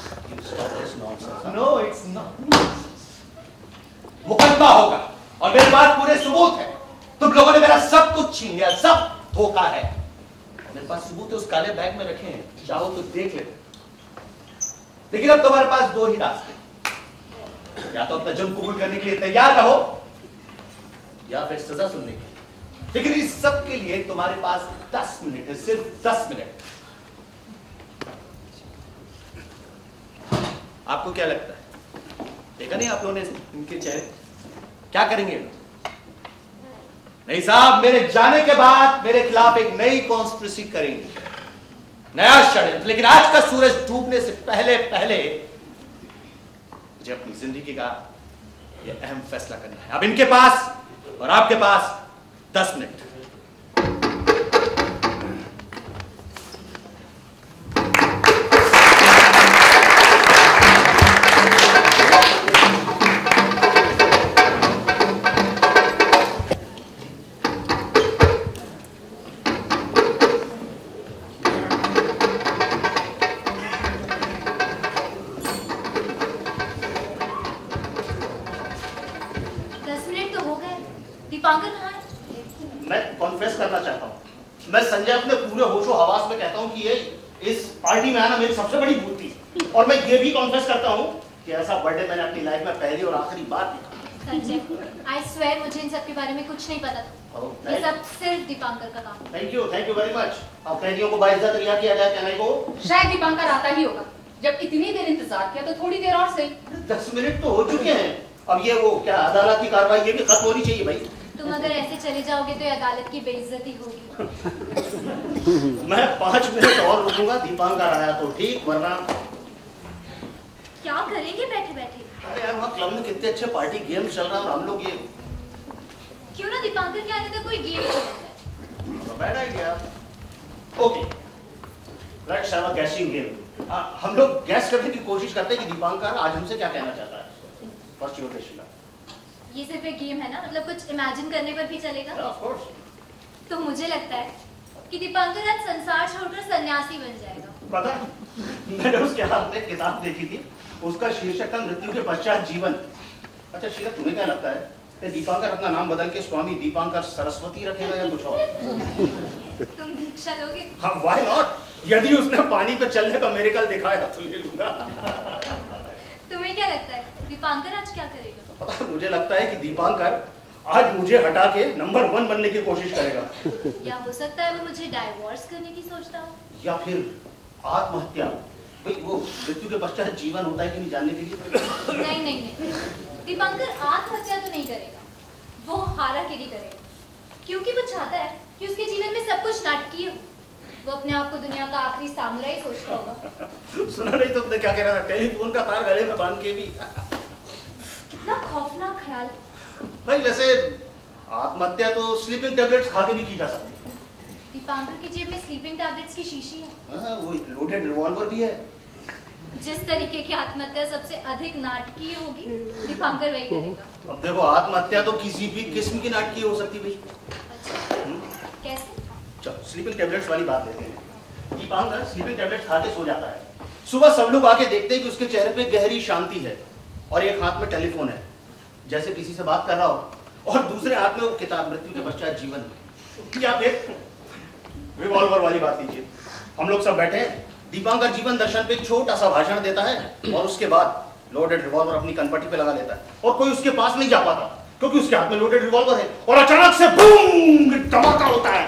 No it's not. मुकदमा होगा और मेरे पास पूरे सबूत है। तुम लोगों ने मेरा सब कुछ छीन लिया, सब धोखा है। मेरे पास सबूत है, उस काले बैग में रखे हैं, चाहो तो देख लेते। लेकिन अब तुम्हारे पास दो ही रास्ते, या तो अपना जुर्म कबूल करने के लिए तैयार रहो या फिर सजा सुनने की। लेकिन इस सब के लिए तुम्हारे पास दस मिनट है, सिर्फ दस मिनट। आपको क्या लगता है, देखा नहीं आप लोगों ने इनके चेहरे, क्या करेंगे? नहीं साहब, मेरे जाने के बाद मेरे खिलाफ एक नई कॉन्स्पिरेसी करेंगे, नया षड्यंत्र। लेकिन आज का सूरज डूबने से पहले पहले मुझे अपनी जिंदगी का यह अहम फैसला करना है। अब इनके पास और आपके पास दस मिनट। में आना मेरी सबसे बड़ी भूल थी। और मैं ये भी कॉन्फेस करता हूँ कि ऐसा बर्थडे मैंने अपनी लाइफ में पहली और आखिरी बार देखा। संजय, I swear मुझे इन सब के बारे में कुछ नहीं पता था। oh, ये सब सिर्फ दीपांकर का काम। Thank you, thank you very much. अब कैदियों को बाइज्जत रिहा किया जाए कहने को। शायद दीपांकर आता ही होगा। जब इतनी देर इंतजार किया तो थोड़ी देर और सही। दस मिनट तो हो चुके हैं। अब ये वो क्या अदालत की कार्रवाई ये भी खत्म होनी चाहिए भाई। तुम अगर ऐसे चले जाओगे तो अदालत की बेइज्जती होगी। मैं पाँच मिनट और रुकूंगा, दीपांकर आया तो ठीक, वरना क्या करेंगे बैठे बैठे? अरे यार वहाँ क्लब में कितने अच्छे पार्टी गेम चल रहा है और हम लोग ये क्यों ना दीपांकर के आने तक कोई गेम खेलते? Bad idea. Okay, let's have a guessing game. हम लोग गैस करने की कोशिश करते हैं कि दीपांकर आज हमसे क्या कहना चाहता है। First your Sheela. ये सिर्फ एक गेम है ना, मतलब कुछ इमेजिन करने पर भी चलेगा? Of course. तो मुझे लगता है कि दीपांकर आज संसार छोड़कर सन्यासी बन जाएगा। पता, मैंने उसके हाथ में किताब देखी थी, उसका शीर्षक था मृत्यु के पश्चात जीवन। अच्छा शीला, तुम्हें क्या लगता है कि दीपांकर अपना नाम बदल के स्वामी दीपांकर सरस्वती रखेगा या कुछ और? तुम दीक्षा लोगे? हाँ, व्हाई नॉट? यदि उसने पानी पे चलने का मिरेकल दिखाया तो ले लूंगा। तुम्हें क्या लगता है दीपांकर आज क्या करेगा? पता, मुझे लगता है कि दीपांकर आज मुझे हटा के नंबर वन बनने की कोशिश करेगा। या हो सकता है वो मुझे डाइवोर्स करने की सोचता हो, या फिर आत्महत्या। भाई वो मृत्यु के पश्चात जीवन होता है कि नहीं जानने के लिए। नहीं नहीं नहीं, दीपांकर आत्महत्या तो नहीं करेगा, वो हारा केरी करेगा, क्योंकि वो चाहता है कि उसके जीवन में सब कुछ नाटकीय हो। वो अपने आप को दुनिया का आखिरी सामुराई सोचता होगा। सुना नहीं तुमने क्या कह रहा था? टेलीफोन का तार गले में बांध के भी। कितना खौफनाक ख्याल। भाई वैसे आत्महत्या तो स्लीपिंग टैबलेट्स खा के भी की जा सकती है। दीपांकर की जेब में स्लीपिंग टैबलेट्स की शीशी है। हाँ, वो लोडेड रिवॉल्वर भी है। जिस तरीके की आत्महत्या सबसे अधिक नाटकीय होगी, दीपांकर वही करेगा। अब देखो, आत्महत्या तो किसी भी किस्म की नाटकीय हो सकती है भाई। अच्छा, कैसे? चलो स्लीपिंग टैबलेट्स वाली बात लेते हैं। दीपांकर स्लीपिंग टैबलेट्स खा के सो जाता है, सुबह सब लोग आके देखते हैं कि उसके चेहरे पे गहरी शांति है और एक हाथ में टेलीफोन है, जैसे किसी से बात कर रहा हो, और दूसरे हाथ में वो किताब मृत्यु के पश्चात जीवन। या फिर रिवॉल्वर वाली बात लीजिए, हम लोग सब बैठे हैं, दीपांकर जीवन दर्शन पे एक छोटा सा भाषण देता है और उसके बाद लोडेड रिवॉल्वर अपनी कनपट्टी पे लगा लेता है और कोई उसके पास नहीं जा पाता क्योंकि उसके हाथ में लोडेड रिवॉल्वर है, और अचानक से बूम धमाका होता है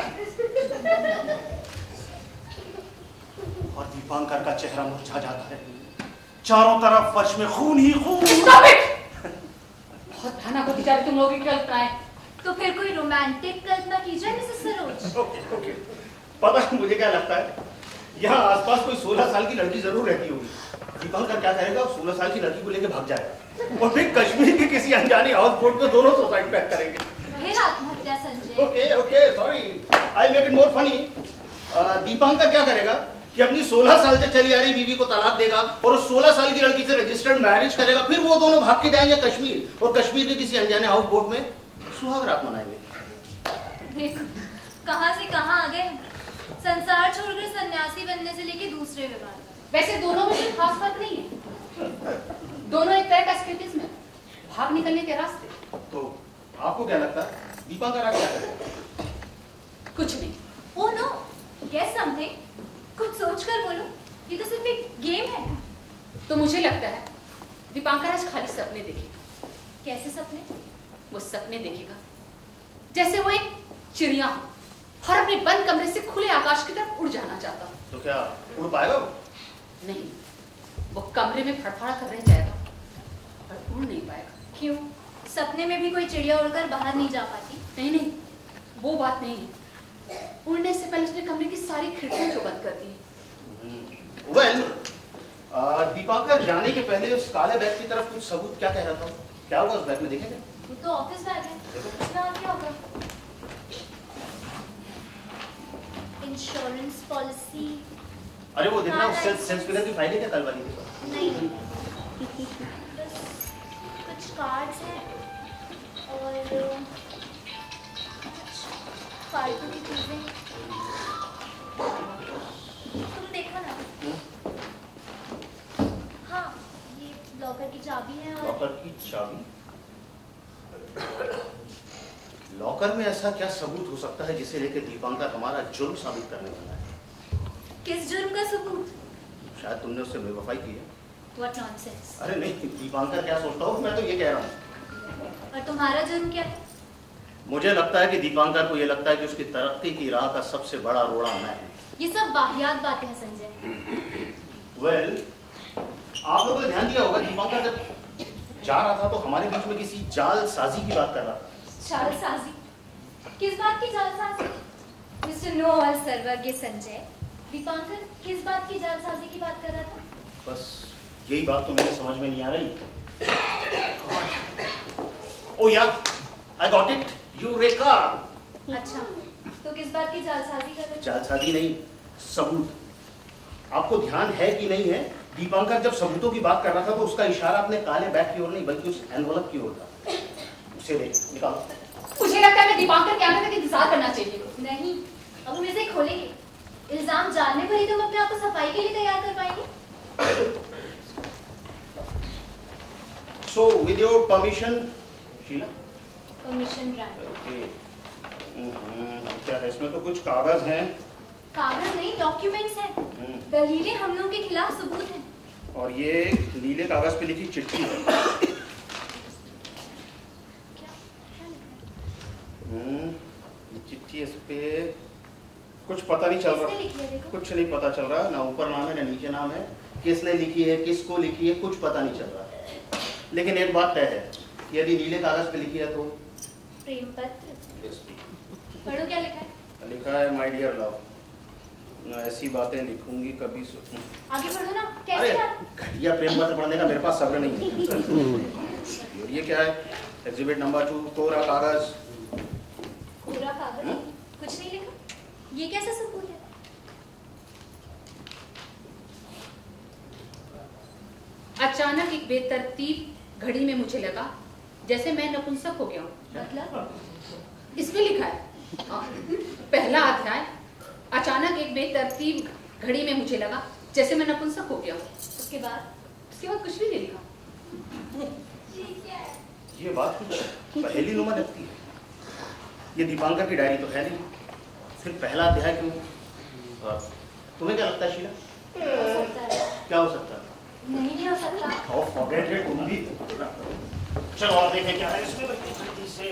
और दीपांकर का चेहरा मुरझा जाता है, चारों तरफ फर्श में खून ही खून। बहुत भयानक होती जा रही तुम लोगों की कल्पनाएं। तो फिर कोई रोमांटिक कल्पना कीजिए मिसेस सरोज। ओके ओके, पता है मुझे क्या लगता है, यहाँ आसपास कोई सोलह साल की लड़की जरूर रहती होगी। दीपांकर क्या करेगा, सोलह साल की लड़की को लेकर भाग जाएगा और फिर कश्मीर के किसी अनजाने हाउस बोट पे दोनों सुसाइड पैक करेंगे। फिर आत्महत्या Sanjay. Okay okay sorry, I make it more funny. Deepankar क्या करेगा कि अपनी सोलह साल से चली आ रही बीवी को तलाक देगा और उस सोलह साल की लड़की से रजिस्टर्ड मैरिज करेगा, फिर वो दोनों भाग के जाएंगे कश्मीर और कश्मीर के किसी अनजाने हाउस बोट में सुहाग रात मनाएंगे। देखो कहां से कहां आ गए, संसार छोड़कर सन्यासी बनने से लेके दूसरे विवाद। वैसे दोनों में कोई खास फर्क नहीं है, दोनों एक तरह का एस्केपिज्म है, भाग निकलने के रास्ते। तो आपको क्या लगता है दीपांकर आज क्या करेगा? कुछ नहीं। ओह नो, गेस समथिंग, कुछ सोचकर बोलो, ये तो सिर्फ एक गेम है। तो मुझे लगता है दीपांकर आज खाली सपने देखेगा। कैसे सपने? वो सपने देखेगा जैसे वो एक चिड़िया हो और अपने बंद कमरे से खुले आकाश की तरफ उड़ जाना चाहता हो। तो क्या उड़ पाएगा वो? नहीं, वो कमरे में फड़फड़ा कर रह जाएगा पर उड़ नहीं पाएगा। क्यों? सपने में भी कोई चिड़िया उड़कर बाहर नहीं जा पाती? नहीं नहीं, वो बात नहीं है। उड़ने से पहले उसने कमरे की सारी खिड़कियां जो बंद कर दी। वेल, दीपांकर जाने के पहले उस काले बैग की तरफ कुछ सबूत क्या कह रहा था? क्या होगा उस बैग में, देखेंगे? वो तो ऑफिस बैग है, इसमें और क्या होगा? Insurance policy. अरे वो देखना, उस सेल्स सेल्स की फाइलें क्या कल वाली थी? नहीं, बस कुछ कार्ड्स हैं और फालतू की चीजें। तुम देखो ना। हाँ, ये लॉकर की चाबी है और लॉकर की चाबी? लॉकर में ऐसा क्या सबूत हो सकता है जिसे लेकर दीपांकर हमारा जुर्म साबित करने वाला है? किस जुर्म का सबूत? शायद तुमने उससे बेवफाई की है। What nonsense। अरे नहीं, दीपांकर क्या सोचता हो मैं तो ये कह रहा हूँ। और तुम्हारा जुर्म क्या है? मुझे लगता है कि दीपांकर को ये लगता है कि उसकी तरक्की की राह का सबसे बड़ा रोड़ा मैं है। ये सब वाहियात बातें हैं संजय। वेल, आप लोगों ने ध्यान दिया होगा दीपांकर जब जा रहा था तो हमारे बीच में किसी जाल साजी की बात कर रहा था। जालसाजी? किस बात की जालसाजी? मिस्टर नो ऑल सर्वज्ञ संजय, दीपांकर किस बात की जालसाजी की बात कर रहा था? बस यही बात तो मेरे समझ में नहीं आ रही। ओ या, I got it, यूरेका। अच्छा, तो किस बात की जालसाजी कर रहे थे? जालसाजी नहीं, सबूत। आपको ध्यान है कि नहीं है, दीपांकर जब सबूतों की बात कर रहा था तो उसका इशारा अपने काले बैग की ओर नहीं बल्कि उस एनवलप की ओर था। उसे देख, निकालो। मुझे लगता है मैं दीपांकर के आने तक इंतजार करना चाहिए। नहीं, अब हम इसे खोलेंगे। इल्जाम जानने पर ही तुम अपने आप को सफाई के लिए तैयार कर पाएंगे। So, with your permission, Sheela. Permission grant. Okay. क्या है इसमें? तो कुछ कागज हैं। कागज नहीं, डॉक्यूमेंट्स हैं। हम्म। दलीलें हम लोगों के खिलाफ सबूत हैं। और ये नीले कागज पे लिखी चिट्ठी है। क्या क्या लिखा है? हम्म, ये चिट्ठी इस पे कुछ पता नहीं चल किसने रहा। लिखी है देखो? कुछ नहीं पता चल रहा, ना ऊपर नाम है ना नीचे नाम है। किसने लिखी है, किसको लिखी है, कुछ पता नहीं चल रहा। लेकिन एक बात तय है, यदि नीले कागज पे लिखी है तो प्रेम पत्र। पढ़ो क्या लिखा है? लिखा है माय डियर लव, ना ऐसी बातें लिखूंगी कभी सोचूं। आगे पढ़ो ना, अरे कैसे यार? घटिया प्रेम पत्र पढ़ने का मेरे पास सब्र नहीं है। और ये क्या है? एग्जिबिट नंबर टू, कोरा कागज। पूरा कागज? हम्म? कुछ नहीं लिखा? ये कैसा सबूत है? अचानक एक बेतरतीब घड़ी में मुझे लगा जैसे मैं नपुंसक हो गया हूँ। मतलब इसमें लिखा है, हाँ, पहला अध्याय। अचानक एक बेतरतीब घड़ी में मुझे लगा जैसे मैं नपुंसक हो गया हूँ। उसके बाद उसके बाद कुछ भी नहीं लिखा। ये बात कुछ पहेली नुमा लगती है। ये दीपांकर की डायरी तो है नहीं, फिर पहला अध्याय क्यों? तुम्हें क्या लगता है शीला? हो सकता है। क्या हो सकता है? नहीं भी हो सकता। Oh, forget it, तुम भी। चलो और देखें क्या है इसमें जल्दी से।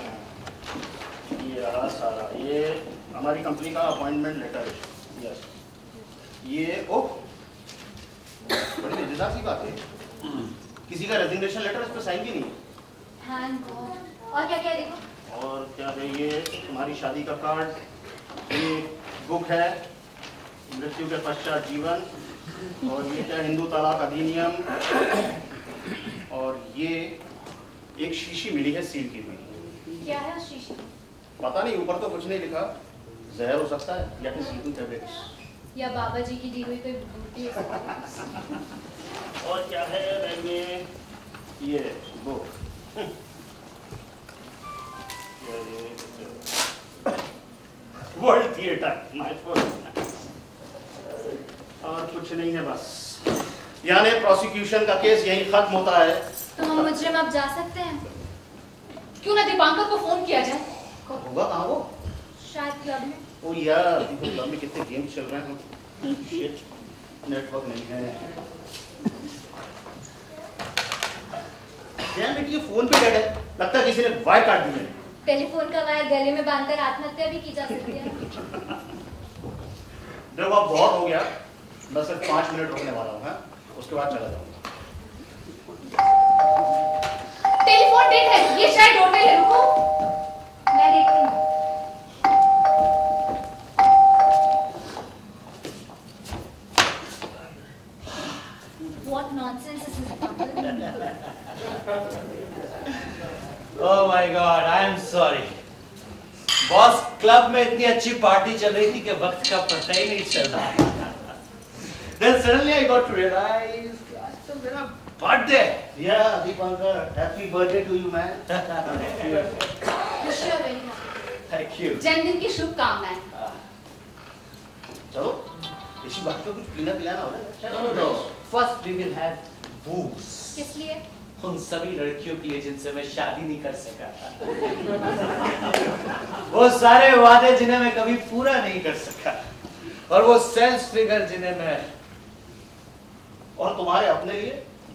ये रहा सारा, ये हमारी कंपनी का अपॉइंटमेंट लेटर है। यस, ये ओह बड़ी मजेदार सी बात है, किसी का रेजिग्नेशन लेटर इस पर साइन भी नहीं है। Thank God। और क्या क्या देखो? और क्या है ये? तुम्हारी शादी का कार्ड, ये बुक है मृत्यु के पश्चात जीवन, और ये क्या हिंदू तलाक अधिनियम, और ये एक शीशी मिली है सील की हुई। क्या है उस शीशी में? पता नहीं, ऊपर तो कुछ नहीं लिखा। जहर हो सकता है या फिर स्लीपिंग टैबलेट्स, या बाबा जी की दी हुई कोई बूटी हो सकती है। और क्या है बैग में? ये book, world theatre, my first. और कुछ नहीं है बस। यानी प्रोसिक्यूशन का केस यहीं खत्म होता है। तो हम मुजरिम अब जा सकते हैं? क्यों ना दीपांकर को फोन किया जाए? कब होगा? कहाँ वो? शायद क्लब में। ओ यार, देखो क्लब में कितने गेम चल रहे हैं। शिट, नेटवर्क नहीं है। डैम इट, ये फोन पे डेड है। लगता है किसी ने वायर काट दी है। टेलीफोन का वायर गले में बांधकर आत्महत्या भी की जा सकती है। देखो अब बहुत हो गया, मैं सिर्फ पाँच मिनट रुकने वाला हूँ, उसके बाद चला जाऊंगा। टेलीफोन डेट है, ये शायद होटल है। रुको, मैं देखती हूँ। What nonsense is this? Oh my God, I am sorry. Boss, club में इतनी अच्छी पार्टी चल रही थी कि वक्त का पता ही नहीं चल रहा। Then suddenly I got to realize कि आज तो मेरा birthday. Yeah, Deepankar, happy birthday to you, man. Wish you a very happy. Thank you. जन्मदिन की शुभकामनाएं। चलो, इसी बात पे कुछ पीना पिलाना होगा। No, no, no. First we will have booze. किस लिए? उन सभी लड़कियों के लिए जिनसे मैं शादी नहीं कर सका। वो सारे वादे जिन्हें मैं कभी पूरा नहीं कर सका, और वो सेल्स फिगर जिन्हें मैं। और तुम्हारे अपने लिए?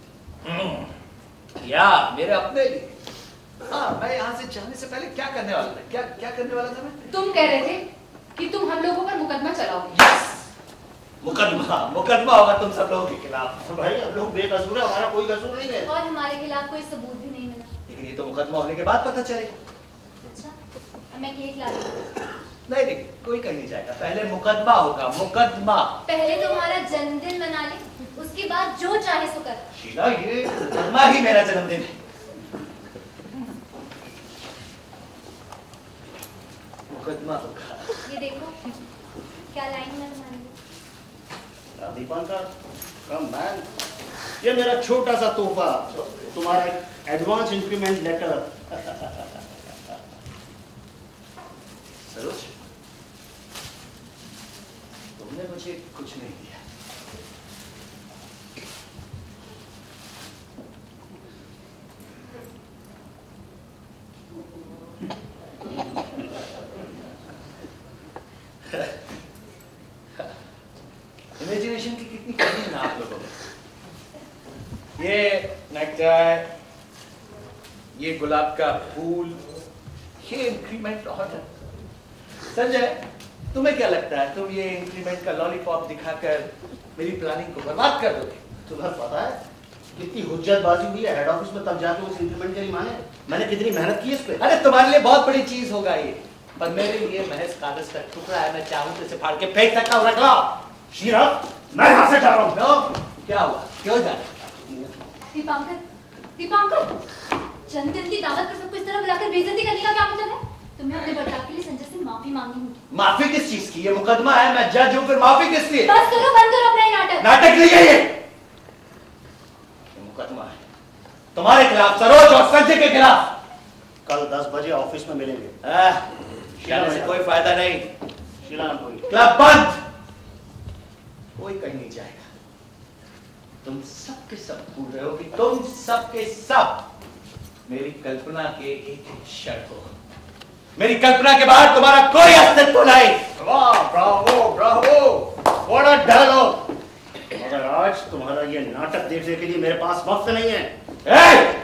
या मेरे अपने लिए। हाँ, मैं यहाँ से जाने से पहले क्या करने वाला था? क्या क्या करने वाला था मैं? तुम कह रहे थे कि तुम हम लोगों पर मुकदमा चलाओगे। Yes! मुकदमा मुकदमा होगा तुम सब लोगों के खिलाफ। भाई अब लोग बेकसूर है, हमारा कोई कसूर नहीं है। और हमारे खिलाफ कोई सबूत भी नहीं मिला। लेकिन ये तो मुकदमा होने के बाद पता चलेगा। अच्छा, अब मैं केक ला रही हूँ। नहीं नहीं, कोई कहीं नहीं जाएगा, पहले मुकदमा होगा। मुकदमा। पहले तुम्हारा जन्मदिन मना ले, उसके बाद जो चाहे सो कर। शीला, ये मुकदमा ही मेरा जन्मदिन है। मुकदमा होगा। ये देखो, क्या लाइन है तुम्हारी? दीपांकर, कम मैन, ये मेरा छोटा सा तोहफा, तुम्हारा एडवांस इंक्रीमेंट लेटर। सरोज, तुमने मुझे कुछ नहीं दिया। इमेजिनेशन की कितनी कमी है ना आप लोगों में। ये नेकटाई, ये गुलाब का फूल, ये इंक्रीमेंट ऑर्डर। संजय, तुम्हें क्या लगता है तुम ये इंक्रीमेंट का लॉलीपॉप दिखाकर मेरी प्लानिंग को बर्बाद कर दोगे? तुम्हें पता है कितनी हुज्जतबाजी हुई है हेड ऑफिस में, तब जाके उस इंक्रीमेंट के लिए माने। मैंने कितनी मेहनत की इस पे। अरे तुम्हारे लिए बहुत बड़ी चीज होगा ये, पर मेरे लिए महज कागज का टुकड़ा है। मैं चाहूं तो इसे फाड़ के फेंक सकता हूं। रख लो। शीला, मैं यहाँ से जा रहा हूँ। नो, क्या हुआ? क्यों जा रहे? दीपांकर, दीपांकर, जन्मदिन की दावत पर सबको इस तरह बुलाकर बेइज्जती करने का क्या मतलब है? तुम्हें अपने बर्ताव के लिए संजय से माफी मांगनी होगी। माफी किस चीज की? ये मुकदमा है, मैं जज हूं, फिर माफी किस लिए? बस करो, बंद करो अपना ये नाटक। नाटक नहीं है ये, ये मुकदमा है तुम्हारे खिलाफ, सरोज और संजय के खिलाफ। कल दस बजे ऑफिस में मिलेंगे। आह, जाने से कोई फायदा नहीं। शीला, कोई क्लब बंद। कोई कहीं नहीं जाएगा। तुम सब के सब भूल रहे हो कि तुम सब के सब मेरी कल्पना के एक क्षण हो। मेरी कल्पना के बाहर तुम्हारा कोई अस्तित्व नहीं। वाह, bravo, bravo, what a dialogue. मगर आज तुम्हारा ये नाटक देखने के लिए मेरे पास वक्त नहीं है। ए!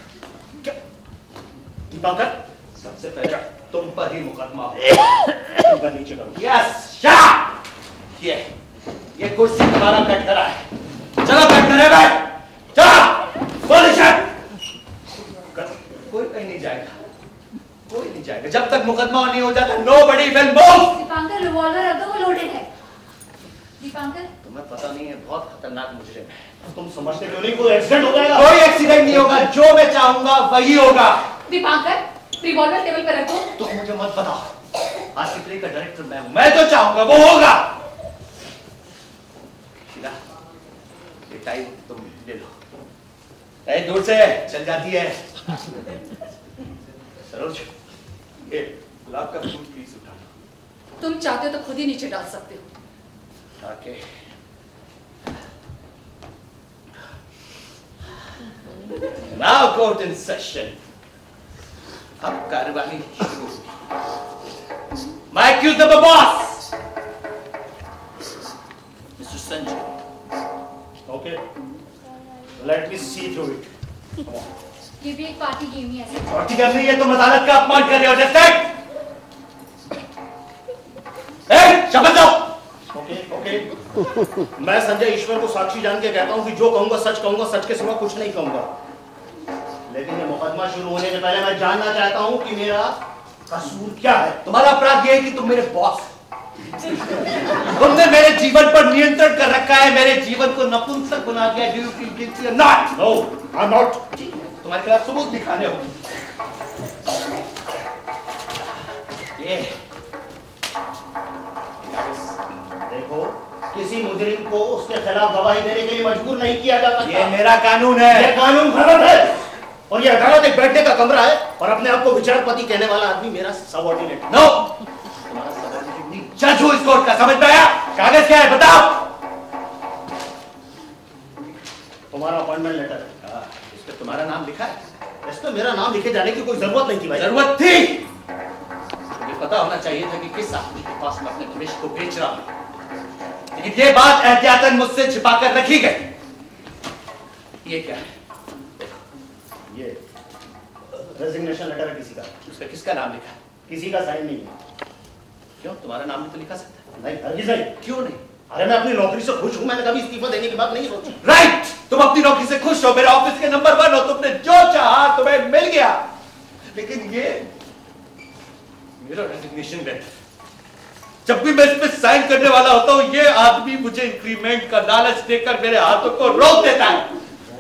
दीपांकर, सबसे पहले तुम पर ही मुकदमा हो। तुम नीचे करो। यस, शाह। ये ये कुर्सी तुम्हारा कटघरा है। चलो कटघरे में, चलो पोजीशन। कोई कहीं नहीं जाएगा, कोई नहीं जाएगा जब तक मुकदमा नहीं हो जाता। Nobody will move. Deepankar, revolver रख दो, वो लोडेड है। दीपांकर, तुम्हें पता नहीं है, बहुत खतरनाक मुजरिम है। तुम समझते क्यों नहीं कोई एक्सीडेंट हो जाएगा? कोई एक्सीडेंट नहीं होगा, जो मैं चाहूंगा वही होगा। दीपांकर, रिवॉल्वर टेबल पर रखो। तुम मुझे मत बताओ, आज की प्ले का डायरेक्टर मैं हूं, मैं जो चाहूंगा वो होगा। शीला, ये टाइम तुम ले लो। टाइम दूर से चल जाती है। सरोज, ये गुलाब का फूल प्लीज उठा लो। तुम चाहते हो तो खुद ही नीचे डाल सकते हो। Okay. Now court in session. अब कार्यवाही शुरू। My accused of a boss, Mister Sanjay. Okay. Let me see through it. Come on. ये भी एक पार्टी गेम ही है। और ठीक है, ये तुम अदालत का अपमान कर रहे हो। जस्ट शपथ दो। Okay, okay. मैं संजय ईश्वर को साक्षी जान के कहता हूं कि जो कहूंगा सच कहूंगा, सच के सिवा कुछ नहीं कहूंगा। लेकिन ये मुकदमा शुरू होने से पहले मैं जानना चाहता हूं कि मेरा कसूर क्या है। तुम्हारा अपराध यह है कि तुम मेरे बॉस हो। तुमने मेरे जीवन पर नियंत्रण कर रखा है, मेरे जीवन को नपुंसक बना दिया। Do you feel guilty or not? No, I am not. तुम्हारे खिलाफ सबूत दिखाने हो। ये देखो, किसी मुजरिम को उसके खिलाफ गवाही देने के लिए मजबूर नहीं किया जा सकता। ये मेरा कानून है। ये कानून गलत है। और ये अदालत एक बैठने का कमरा है, और अपने आप को विचारपति कहने वाला आदमी मेरा सबऑर्डिनेट। नो, तुम्हारा सबऑर्डिनेट नहीं, जज हो इस कोर्ट का। समझ में आया? कागज क्या है बताओ। तुम्हारा अपॉइंटमेंट लेटर है। इस पे तुम्हारा नाम लिखा है। इस पे मेरा नाम लिखे जाने की कोई जरूरत नहीं थी भाई। जरूरत थी। मुझे पता होना चाहिए था कि किस आदमी के पास मैं अपने भविष्य को बेच रहा हूं। लेकिन ये बात एहतियातन मुझसे छिपाकर रखी गई। ये क्या है? ये रेजिग्नेशन लेटर है किसी का। उस पे किसका नाम लिखा है? किसी का साइन नहीं है। क्यों, तुम्हारा नाम भी तो लिखा सकता है। नहीं, हरगिज़ नहीं। क्यों नहीं? अरे मैं अपनी नौकरी से खुश हूं, मैंने कभी इस्तीफा देने की बात नहीं सोची। राइट, तुम अपनी नौकरी से खुश हो, मेरे ऑफिस के नंबर वन हो, तुमने जो चाहा तुम्हें मिल गया। लेकिन ये मेरा रेजिग्नेशन लेटर, जब भी मैं इस पे साइन करने वाला होता हूं, ये आदमी मुझे इंक्रीमेंट का लालच देकर मेरे हाथों को रोक देता है।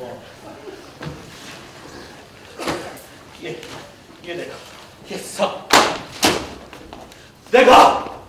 ये ये देखो, ये सब देखो,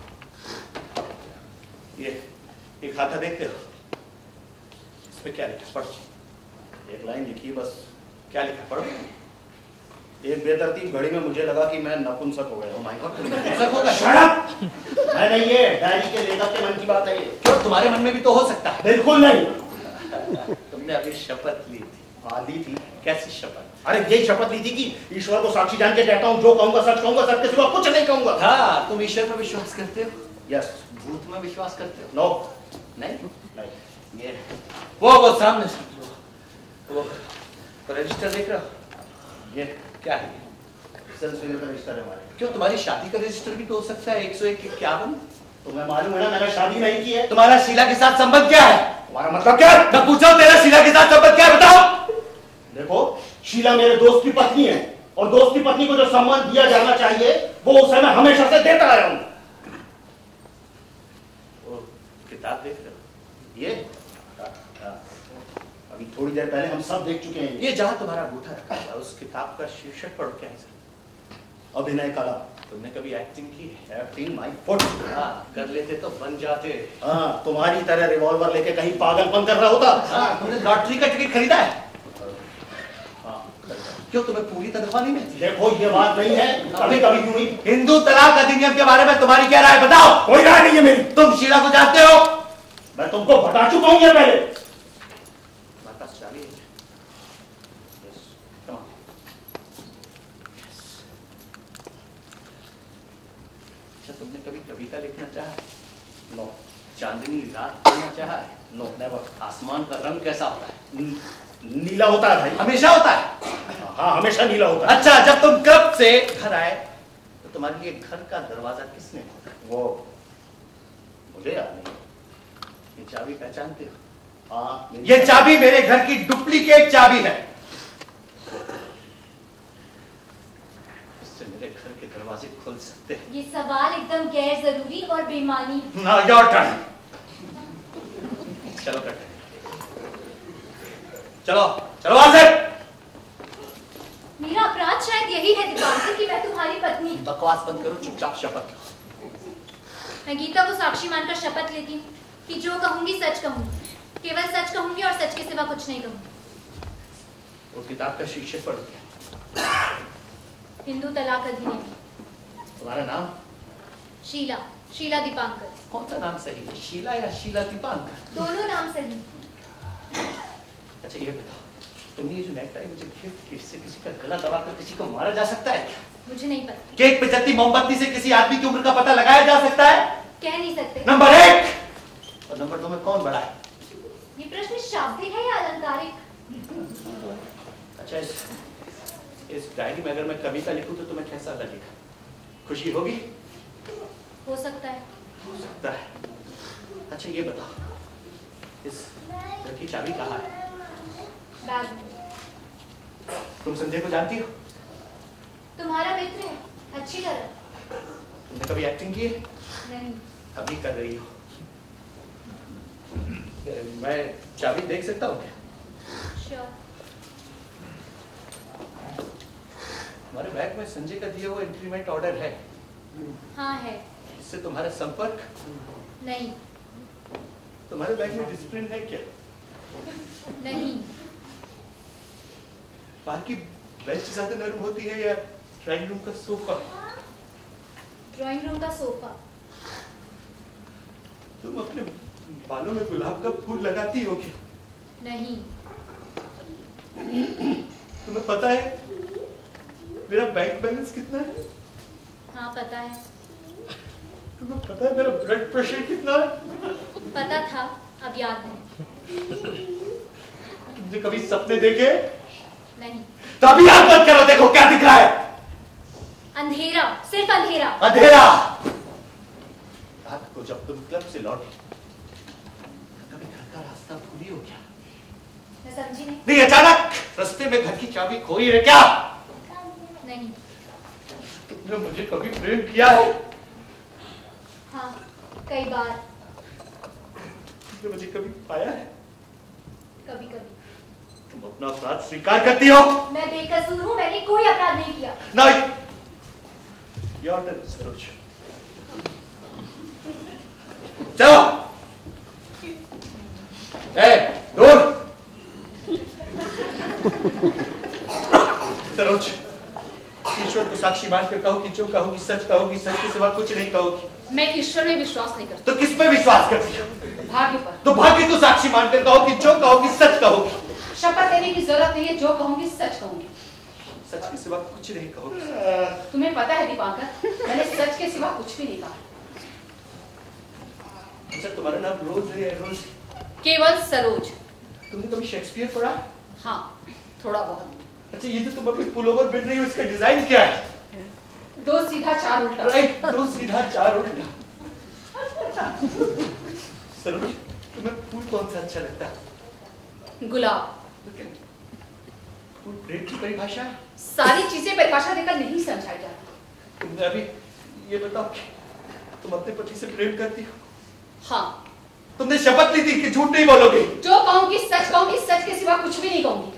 ये ये खाता देखते हो? इस पे क्या लिखा पढ़ो। एक लाइन लिखी बस। क्या लिखा पढ़ो। एक बेतरतीब घड़ी में मुझे लगा कि मैं नपुंसक हो गया। Oh my God, तुम नपुंसक हो गए? Shut up! मैं नहीं, ये डायरी के लेखक के मन की बात है ये। क्यों, तुम्हारे मन में भी तो हो सकता है। बिल्कुल नहीं। तुमने अभी शपथ ली थी। हाँ, ली थी। कैसी शपथ? अरे यही शपथ ली थी कि ईश्वर को साक्षी जान के कहता हूँ, जो कहूंगा सच कहूंगा, सच के सिवा कुछ नहीं कहूंगा। हाँ, तुम ईश्वर पर विश्वास करते हो? यस। भूत में विश्वास करते हो? नो। नहीं नहीं। ये वो वो सामने से वो तो रजिस्टर देख रहे हो? ये क्या है? सेल्स का रिश्ता है हमारे। क्यों, तुम्हारी शादी का रजिस्टर भी तो हो सकता है। एक सौ एक इक्यावन। तुम्हें मालूम है ना, मैंने शादी नहीं की है। तुम्हारा शीला के साथ संबंध क्या है? तुम्हारा मतलब क्या है? मैं पूछा हूं, तेरा शीला के साथ संबंध क्या है, बताओ। देखो, शीला मेरे दोस्त की पत्नी है, और दोस्त की पत्नी को जो सम्मान दिया जाना चाहिए वो उसे मैं हमेशा से देता आया हूं। वो किताब देख रहे हो? ये अभी थोड़ी देर पहले हम सब देख चुके हैं। ये जहां तुम्हारा अंगूठा रखा है, उस किताब का शीर्षक पढ़ो। क्या है सर? अभिनय कला। तुमने कभी एक्टिंग की है? Acting my foot. हाँ, कर लेते तो बन जाते। हाँ, तुम्हारी तरह रिवॉल्वर लेके कहीं पागलपन कर रहा होता। हाँ, तुमने लॉटरी का टिकट खरीदा है? क्यों, तुम्हें पूरी तनख्वाह नहीं मिलती? देखो, ये बात नहीं है, कभी कभी क्यों नहीं। हिंदू तलाक अधिनियम के बारे में तुम्हारी क्या राय, बताओ। कोई राय नहीं है मेरी। तुम शीला को जानते हो? मैं तुमको बता चुका हूं ये पहले। तुम्हारे पास चाबी है? Yes. Come on. Yes. अच्छा, तुमने कभी कविता लिखना चाहा? नो। चांदनी रात पढ़ना चाहा है? No never. आसमान का रंग कैसा होता है? नीला होता है भाई। हमेशा होता है? हाँ हमेशा नीला होता है। अच्छा, जब तुम क्लब से घर आए तो तुम्हारे लिए घर का दरवाजा किसने खोला? वो मुझे याद नहीं। ये चाबी पहचानते हो? हाँ ये चाबी मेरे घर की डुप्लीकेट चाबी है। इससे मेरे घर के दरवाजे खुल सकते हैं। ये सवाल एकदम गैर जरूरी और बेमानी। Now your turn. चलो करते हैं। चलो चलो वहां से। मेरा अपराध शायद यही है दीपांकर कि मैं तुम्हारी पत्नी। बकवास बंद करो, चुपचाप शपथ लो। मैं गीता को साक्षी मानकर शपथ लेती हूँ कि जो कहूंगी सच कहूंगी, केवल सच कहूंगी और सच के सिवा कुछ नहीं कहूंगी। वो किताब का शीर्षक पढ़ दिया। हिंदू तलाक अधिनियम। तुम्हारा नाम? शीला, शीला दीपांकर। कौन सा नाम सही है, शीला या शीला दीपांकर? दोनों नाम सही। अच्छा ये बताओ, तुमने ये जो नेकटाई मुझे गिफ्ट की, इससे किसी का गला दबाकर किसी को मारा जा सकता है क्या? मुझे नहीं पता। केक पे जलती मोमबत्ती से किसी आदमी की उम्र का पता लगाया जा सकता है? कह नहीं सकते। नंबर एक। और नंबर दो में कौन बड़ा है? ये प्रश्न शाब्दिक है या अलंकारिक? अच्छा, इस इस डायरी में अगर मैं कविता लिखूं तो तुम्हें कैसा लगेगा? खुशी होगी? हो सकता है। हो सकता है। अच्छा ये बताओ, इस घर की चाबी कहाँ है? बैग में। तुम संजय को जानती हो? तुम्हारा मित्र है, अच्छी तरह। तुमने कभी एक्टिंग की है? नहीं। अभी कर रही हो। मैं चाबी देख सकता हूँ क्या? श्योर। हमारे बैग में संजय का दिया हुआ इंक्रीमेंट ऑर्डर है? हाँ है। इससे तुम्हारा संपर्क? नहीं। तुम्हारे बैग में डिसिप्लिन है क्या? नहीं। बाहर की बेंच ज्यादा नरम होती है या ड्राइंग रूम का सोफा? ड्राइंग रूम का सोफा। तुम अपने बालों में गुलाब का फूल लगाती हो क्या? नहीं। तुम्हें पता है मेरा बैंक बैलेंस कितना है? हाँ पता है। तुम्हें पता है मेरा ब्लड प्रेशर कितना है? पता था, अब याद नहीं। तुमने कभी सपने देखे? नहीं। तो अभी आंख बंद करो, देखो क्या दिख रहा है। अंधेरा, सिर्फ अंधेरा। अंधेरा। रात को जब तुम क्लब से लौटे कभी घर का रास्ता भूली हो क्या? मैं समझी नहीं। नहीं, अचानक रास्ते में घर की चाबी खोई है क्या? नहीं। तुमने मुझे कभी प्रेम किया है? हाँ कई बार। तुमने मुझे कभी पाया है? कभी कभी। तुम अपना अपराध स्वीकार करती हो? मैं बेकसूर हूँ, मैंने कोई अपराध नहीं किया। नहीं। Your turn Saroj. चलो। ए, दूर। सरोज, ईश्वर को साक्षी मानकर कहो कि जो कहोगी सच कहोगी, सच के सिवा कुछ नहीं कहोगी। मैं ईश्वर में विश्वास नहीं करती। तो किस पे विश्वास करती हो? भाग्य पर। तो भाग्य को साक्षी मानकर कहो कि जो कहोगी सच कहोगी। शपथ लेने की जरूरत नहीं है, जो कहूंगी सच कहूंगी। सच के सिवा कुछ नहीं कहोगी। तुम्हें पता है दीपांकर, मैंने सच के सिवा कुछ भी नहीं कहा। अच्छा, तुम्हारा नाम रोज है या रोज? केवल सरोज। तुमने कभी शेक्सपियर पढ़ा? हाँ थोड़ा बहुत। अच्छा, ये जो तुम अभी पुलोवर बिन रही हो, इसका डिजाइन क्या है? दो सीधा चार उल्टा। राइट, दो सीधा चार उल्टा। सरोज, तुम्हें फूल कौन सा अच्छा लगता है? गुलाब। फूल प्रेम की परिभाषा? सारी चीजें परिभाषा देकर नहीं समझाई जाती। तुमने अभी ये बताओ कि तुम अपने पति से प्रेम करती हो? हाँ। तुमने शपथ ली थी कि झूठ नहीं बोलोगे? जो कहूंगी सच कहूंगी, सच के सिवा कुछ भी नहीं कहूंगी।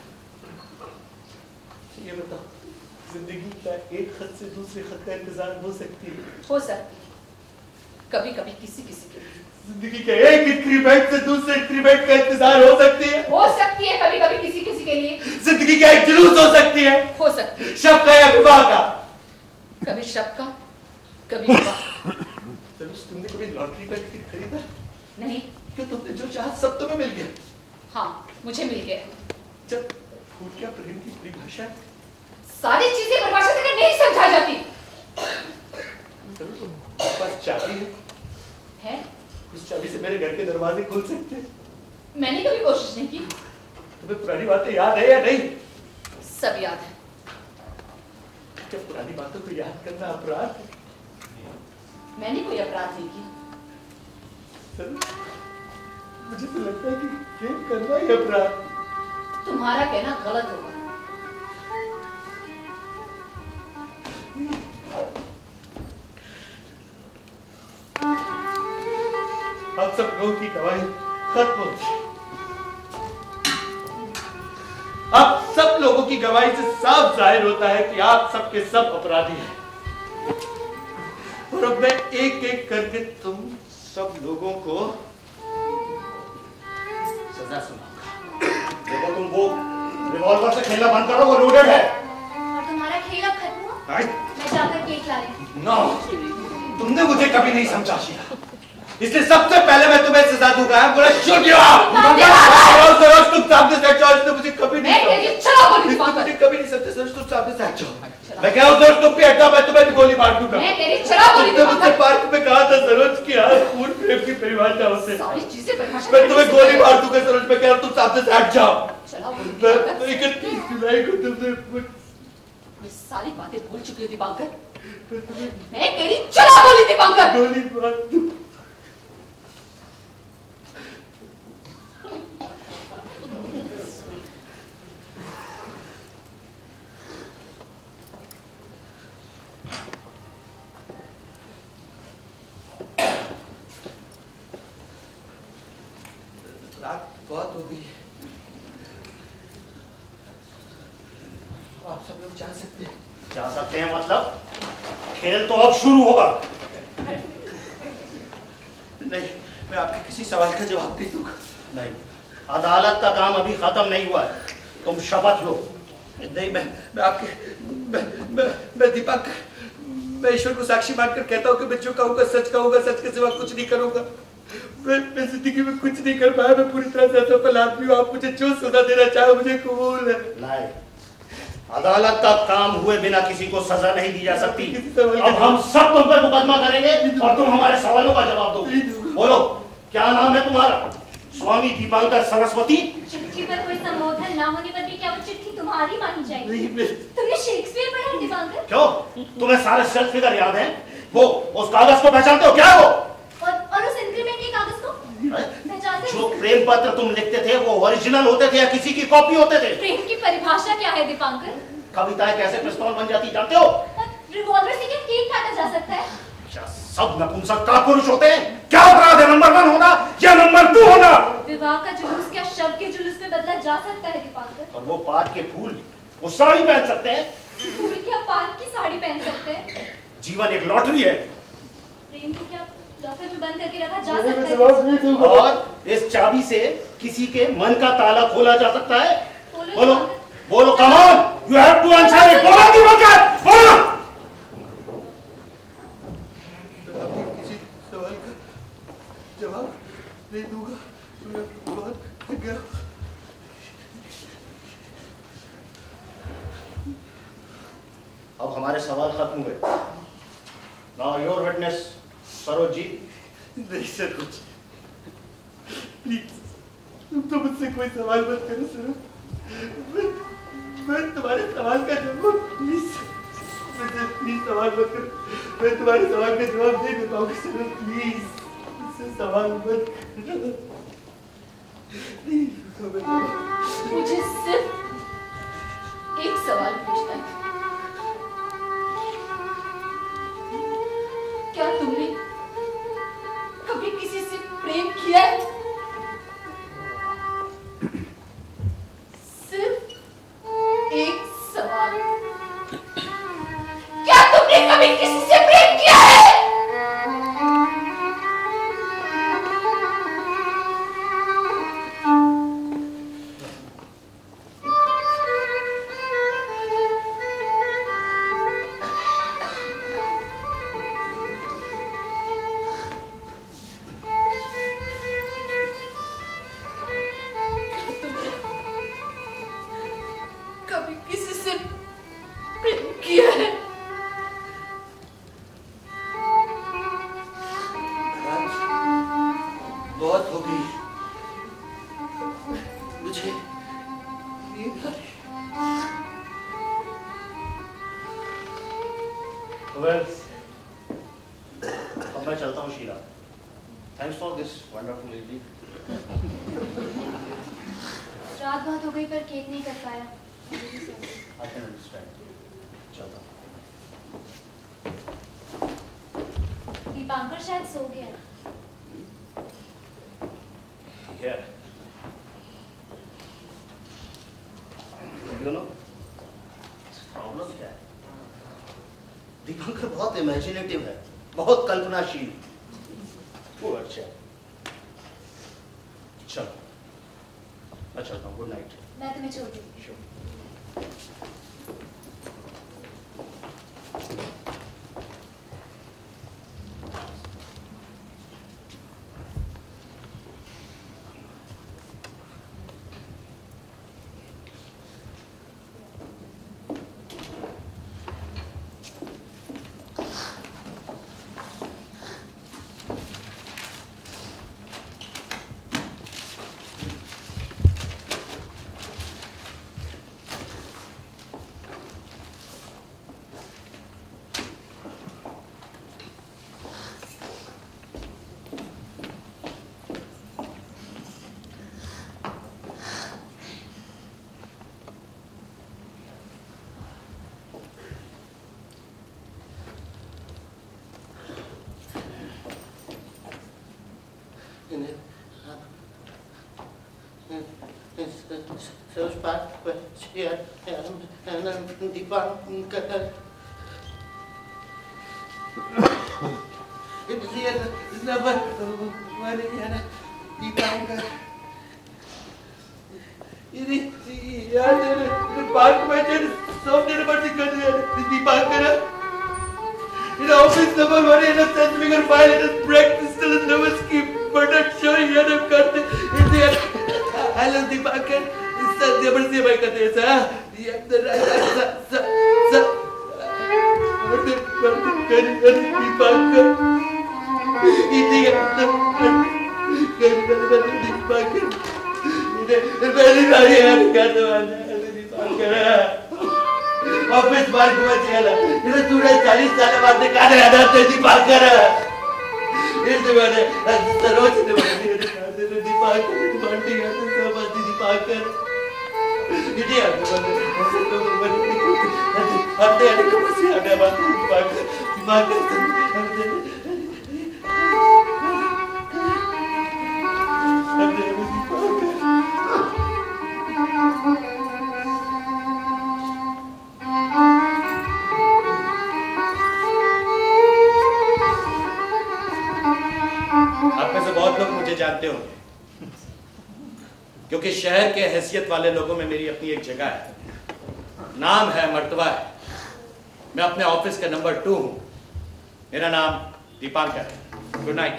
ये बताओ, जिंदगी का एक खत से दूसरे खत का इंतजार हो सकती है? हो सकती है, कभी कभी किसी किसी के लिए। जिंदगी के एक इंक्रीमेंट से दूसरे इंक्रीमेंट का इंतजार हो सकती है? हो सकती है कभी कभी किसी किसी के लिए। जिंदगी का एक जुलूस हो सकती है? हो सकती है। शब का या विवाह का? कभी शब का, कभी विवाह। तुमने कभी लॉटरी का टिकट खरीदा? नहीं। कि तुमने जो चाहा सब तुम्हें मिल गया। हाँ, मुझे मिल गया। जब फूट क्या प्रेम की परिभाषा? सारी चीजें परिभाषा से नहीं समझा जाती। बस चाबी है। है? इस चाबी से मेरे घर के दरवाजे खुल सकते हैं। मैंने कभी कोशिश नहीं की। तुम्हें पुरानी बातें याद है या नहीं? सब याद है। जब पुरानी बातों को याद करना अपराध है। मैंने कोई अपराध नहीं किया। मुझे तो लगता है कि प्रेम करना ही अपराध। तुम्हारा कहना गलत होगा। अब सब लोगों की गवाही खत्म होती। अब सब लोगों की गवाही से साफ जाहिर होता है कि आप सबके सब अपराधी हैं। और अब मैं एक एक करके तुम सब लोगों को सजा सुनाऊंगा। देखो तुम वो रिवॉल्वर से खेलना बंद करो, वो लोडेड है। और तुम्हारा खेल अब खत्म हुआ? आई? मैं जाकर केक ला रही हूँ। नो, तुमने मुझे कभी नहीं समझा शीला। इसलिए सबसे पहले मैं तुम्हें सजा दूंगा। I'm gonna shoot you up। रोज रोज तुम सामने से हट जाओ। इसने मुझे कभी नहीं चलो बोली मुझे कभी नहीं समझे। सर तुम सामने से हट जाओ। मैं कह रहा हूँ दोस्त तुम भी हट जाओ, मैं तुम्हें भी गोली मार दूंगा। मैं तेरी चला बोली तुमने मुझसे पार्क में कहा था सरोज की आज पूर्ण प्रेम की परिभाषा होते। सारी चीजें परिभाषा मैं तुम्हें गोली मार दूंगा सरोज। मैं कह रहा हूँ तुम सामने से हट जाओ। चला बोली इकतीस जुलाई को तुमने मैं सारी बातें भूल चुकी हूँ दीपांकर। मैं तेरी चला बोली दीपांकर। गोली मार दूं। रात बहुत हो गई। आप सब लोग जा सकते हैं। जा सकते हैं मतलब? खेल तो अब शुरू होगा। नहीं, मैं आपके किसी सवाल का जवाब नहीं दूंगा। नहीं, अदालत का काम अभी खत्म नहीं हुआ है। तुम शपथ लो। नहीं, मैं मैं आपके मैं मैं, मैं दीपक मैं ईश्वर को साक्षी मानकर कहता हूँ कि मैं जो कहूँगा सच कहूँगा, सच के सिवा कुछ नहीं करूँगा। मैं मैं जिंदगी में कुछ नहीं कर पाया। मैं पूरी तरह से असफल आदमी हूँ। आप मुझे जो सजा देना चाहे मुझे कबूल है। नहीं, अदालत का काम हुए बिना किसी को सजा नहीं दी जा सकती। अब हम सब तुम पर मुकदमा करेंगे और तुम हमारे सवालों का जवाब दो। बोलो, क्या नाम है तुम्हारा? स्वामी दीपांकर सरस्वती? चिट्ठी पर कोई संबोधन ना होने पर भी क्या वो चिट्ठी तुम्हारी मानी जाएगी? नहीं, मैं तुमने शेक्सपियर पढ़ा है दीपांकर? क्यों? तुम्हें सारे सेल्फ फिगर याद हैं? वो उस कागज को पहचानते हो? क्या वो? और और उस इंक्रीमेंट के कागज को पहचानते हो? जो प्रेम पत्र तुम लिखते थे वो ओरिजिनल होते थे या किसी की कॉपी होते थे? प्रेम की परिभाषा क्या है दीपांकर? कविताएं कैसे पिस्तौल बन जाती जानते हो? रिवॉल्वर से क्या केक काटा जा सकता है? क्या सब नपुंसक कापुरुष होते हैं? क्या अपराध है नंबर वन होना या नंबर टू होना? विवाह का जुलूस क्या शव के जुलूस में बदला जा सकता है दीपांकर? और वो पाट के फूल वो साड़ी पहन सकते हैं? फूल क्या पान की साड़ी पहन सकते हैं? जीवन एक लॉटरी है। प्रेम को क्या लॉकर में बंद करके रखा जा सकता है? और इस चाबी से किसी के मन का ताला खोला जा सकता है? बोलो बोलो दीपांकर। बोलो, come on, you have to answer it. बोलो दीपांकर, बोलो। आपके किसी सवाल का जवाब नहीं दूंगा। मैं बहुत थक गया। अब हमारे सवाल खत्म हुए। Now your witness Saroj ji. नहीं सर, कुछ प्लीज तुम तो मुझसे कोई सवाल मत करो सर। मैं, मैं तुम्हारे सवाल का जवाब प्लीज मुझे प्लीज सवाल मत करो। मैं तुम्हारे सवाल का जवाब नहीं दे पाऊंगा सर। प्लीज मुझसे सवाल मत करो। मुझे सिर्फ एक सवाल पूछना है। क्या तुमने कभी किसी से प्रेम किया है? सिर्फ एक सवाल। क्या तुमने कभी किसी से प्रेम किया है? मुझे well, अब मैं चलता हूँ Sheela. Thanks for this wonderful evening. रात बहुत हो गई पर केक नहीं कर पाया। I can understand. चलता हूँ। दीपांकर शायद सो गया। Yeah. You know, प्रॉब्लम क्या है? दीपांकर बहुत इमेजिनेटिव है, बहुत कल्पनाशील। वो अच्छा। चलो, मैं चलता हूँ। Good night. मैं तुम्हें छोड़ दूँगी। Sure. Seus pais, Dipangkar. Dia nama mana Dipangkar. Ini ya dia park macam something about the Dipangkar. In office number one in a ten figure file in a breakfast still in never skip. But I'm sure he had a cut in the hello Dipangkar. Dia bersih baik kata saya. Dia terasa sa sa. Ada berdekat Dipangkar. Ini kata kata Dipangkar. Ini very very hard kata Dipangkar. Office work macam mana? Ini sudah चालीस साल बाद देखा है ada Dipangkar. Ini mana? Terus ini mana? Dipangkar, Dipangkar, sama Dipangkar. Ini ada mana? Ada ada kemasi ada mana? Dipangkar, Dipangkar. Ada आप में से बहुत लोग मुझे जानते होंगे क्योंकि शहर के हैसियत वाले लोगों में मेरी अपनी एक जगह है, नाम है, मर्तबा है। मैं अपने ऑफिस का नंबर टू हूं। मेरा नाम दीपांकर है। Good night.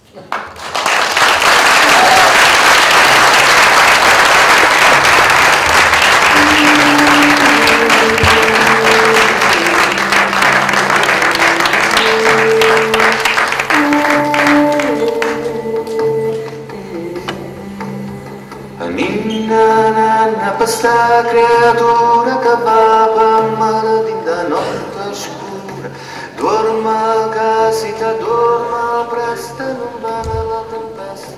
Questa creatura che va per mare da notte scura, dorma a casita, dorma presto, non va nella tempesta.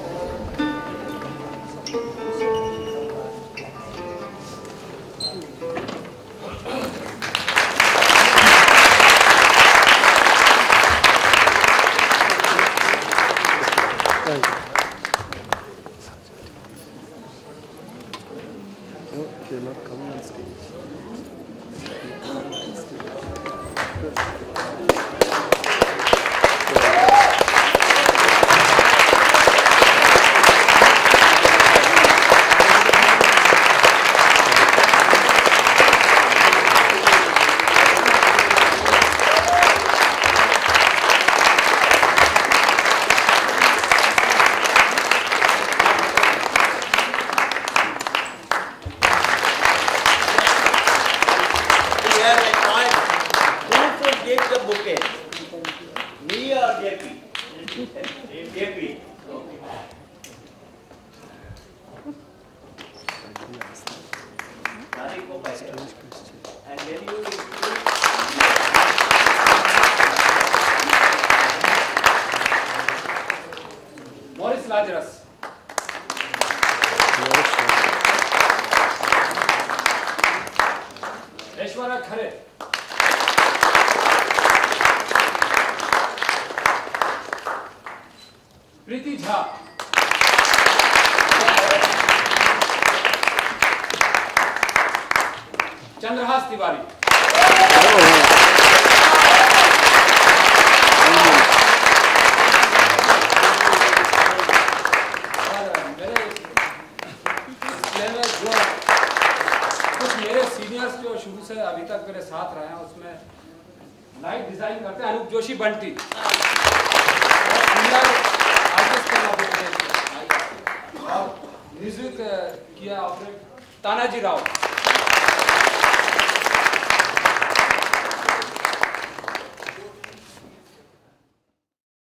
They're not coming on stage. Aishwarya Khare, Preeti Jha, Chandrahas Tiwari, जो शुरू से अभी तक मेरे साथ रहे हैं उसमें लाइट डिजाइन करते हैं अनूप जोशी बंटी, और म्यूजिक किया ऑपरेट तानाजी राव।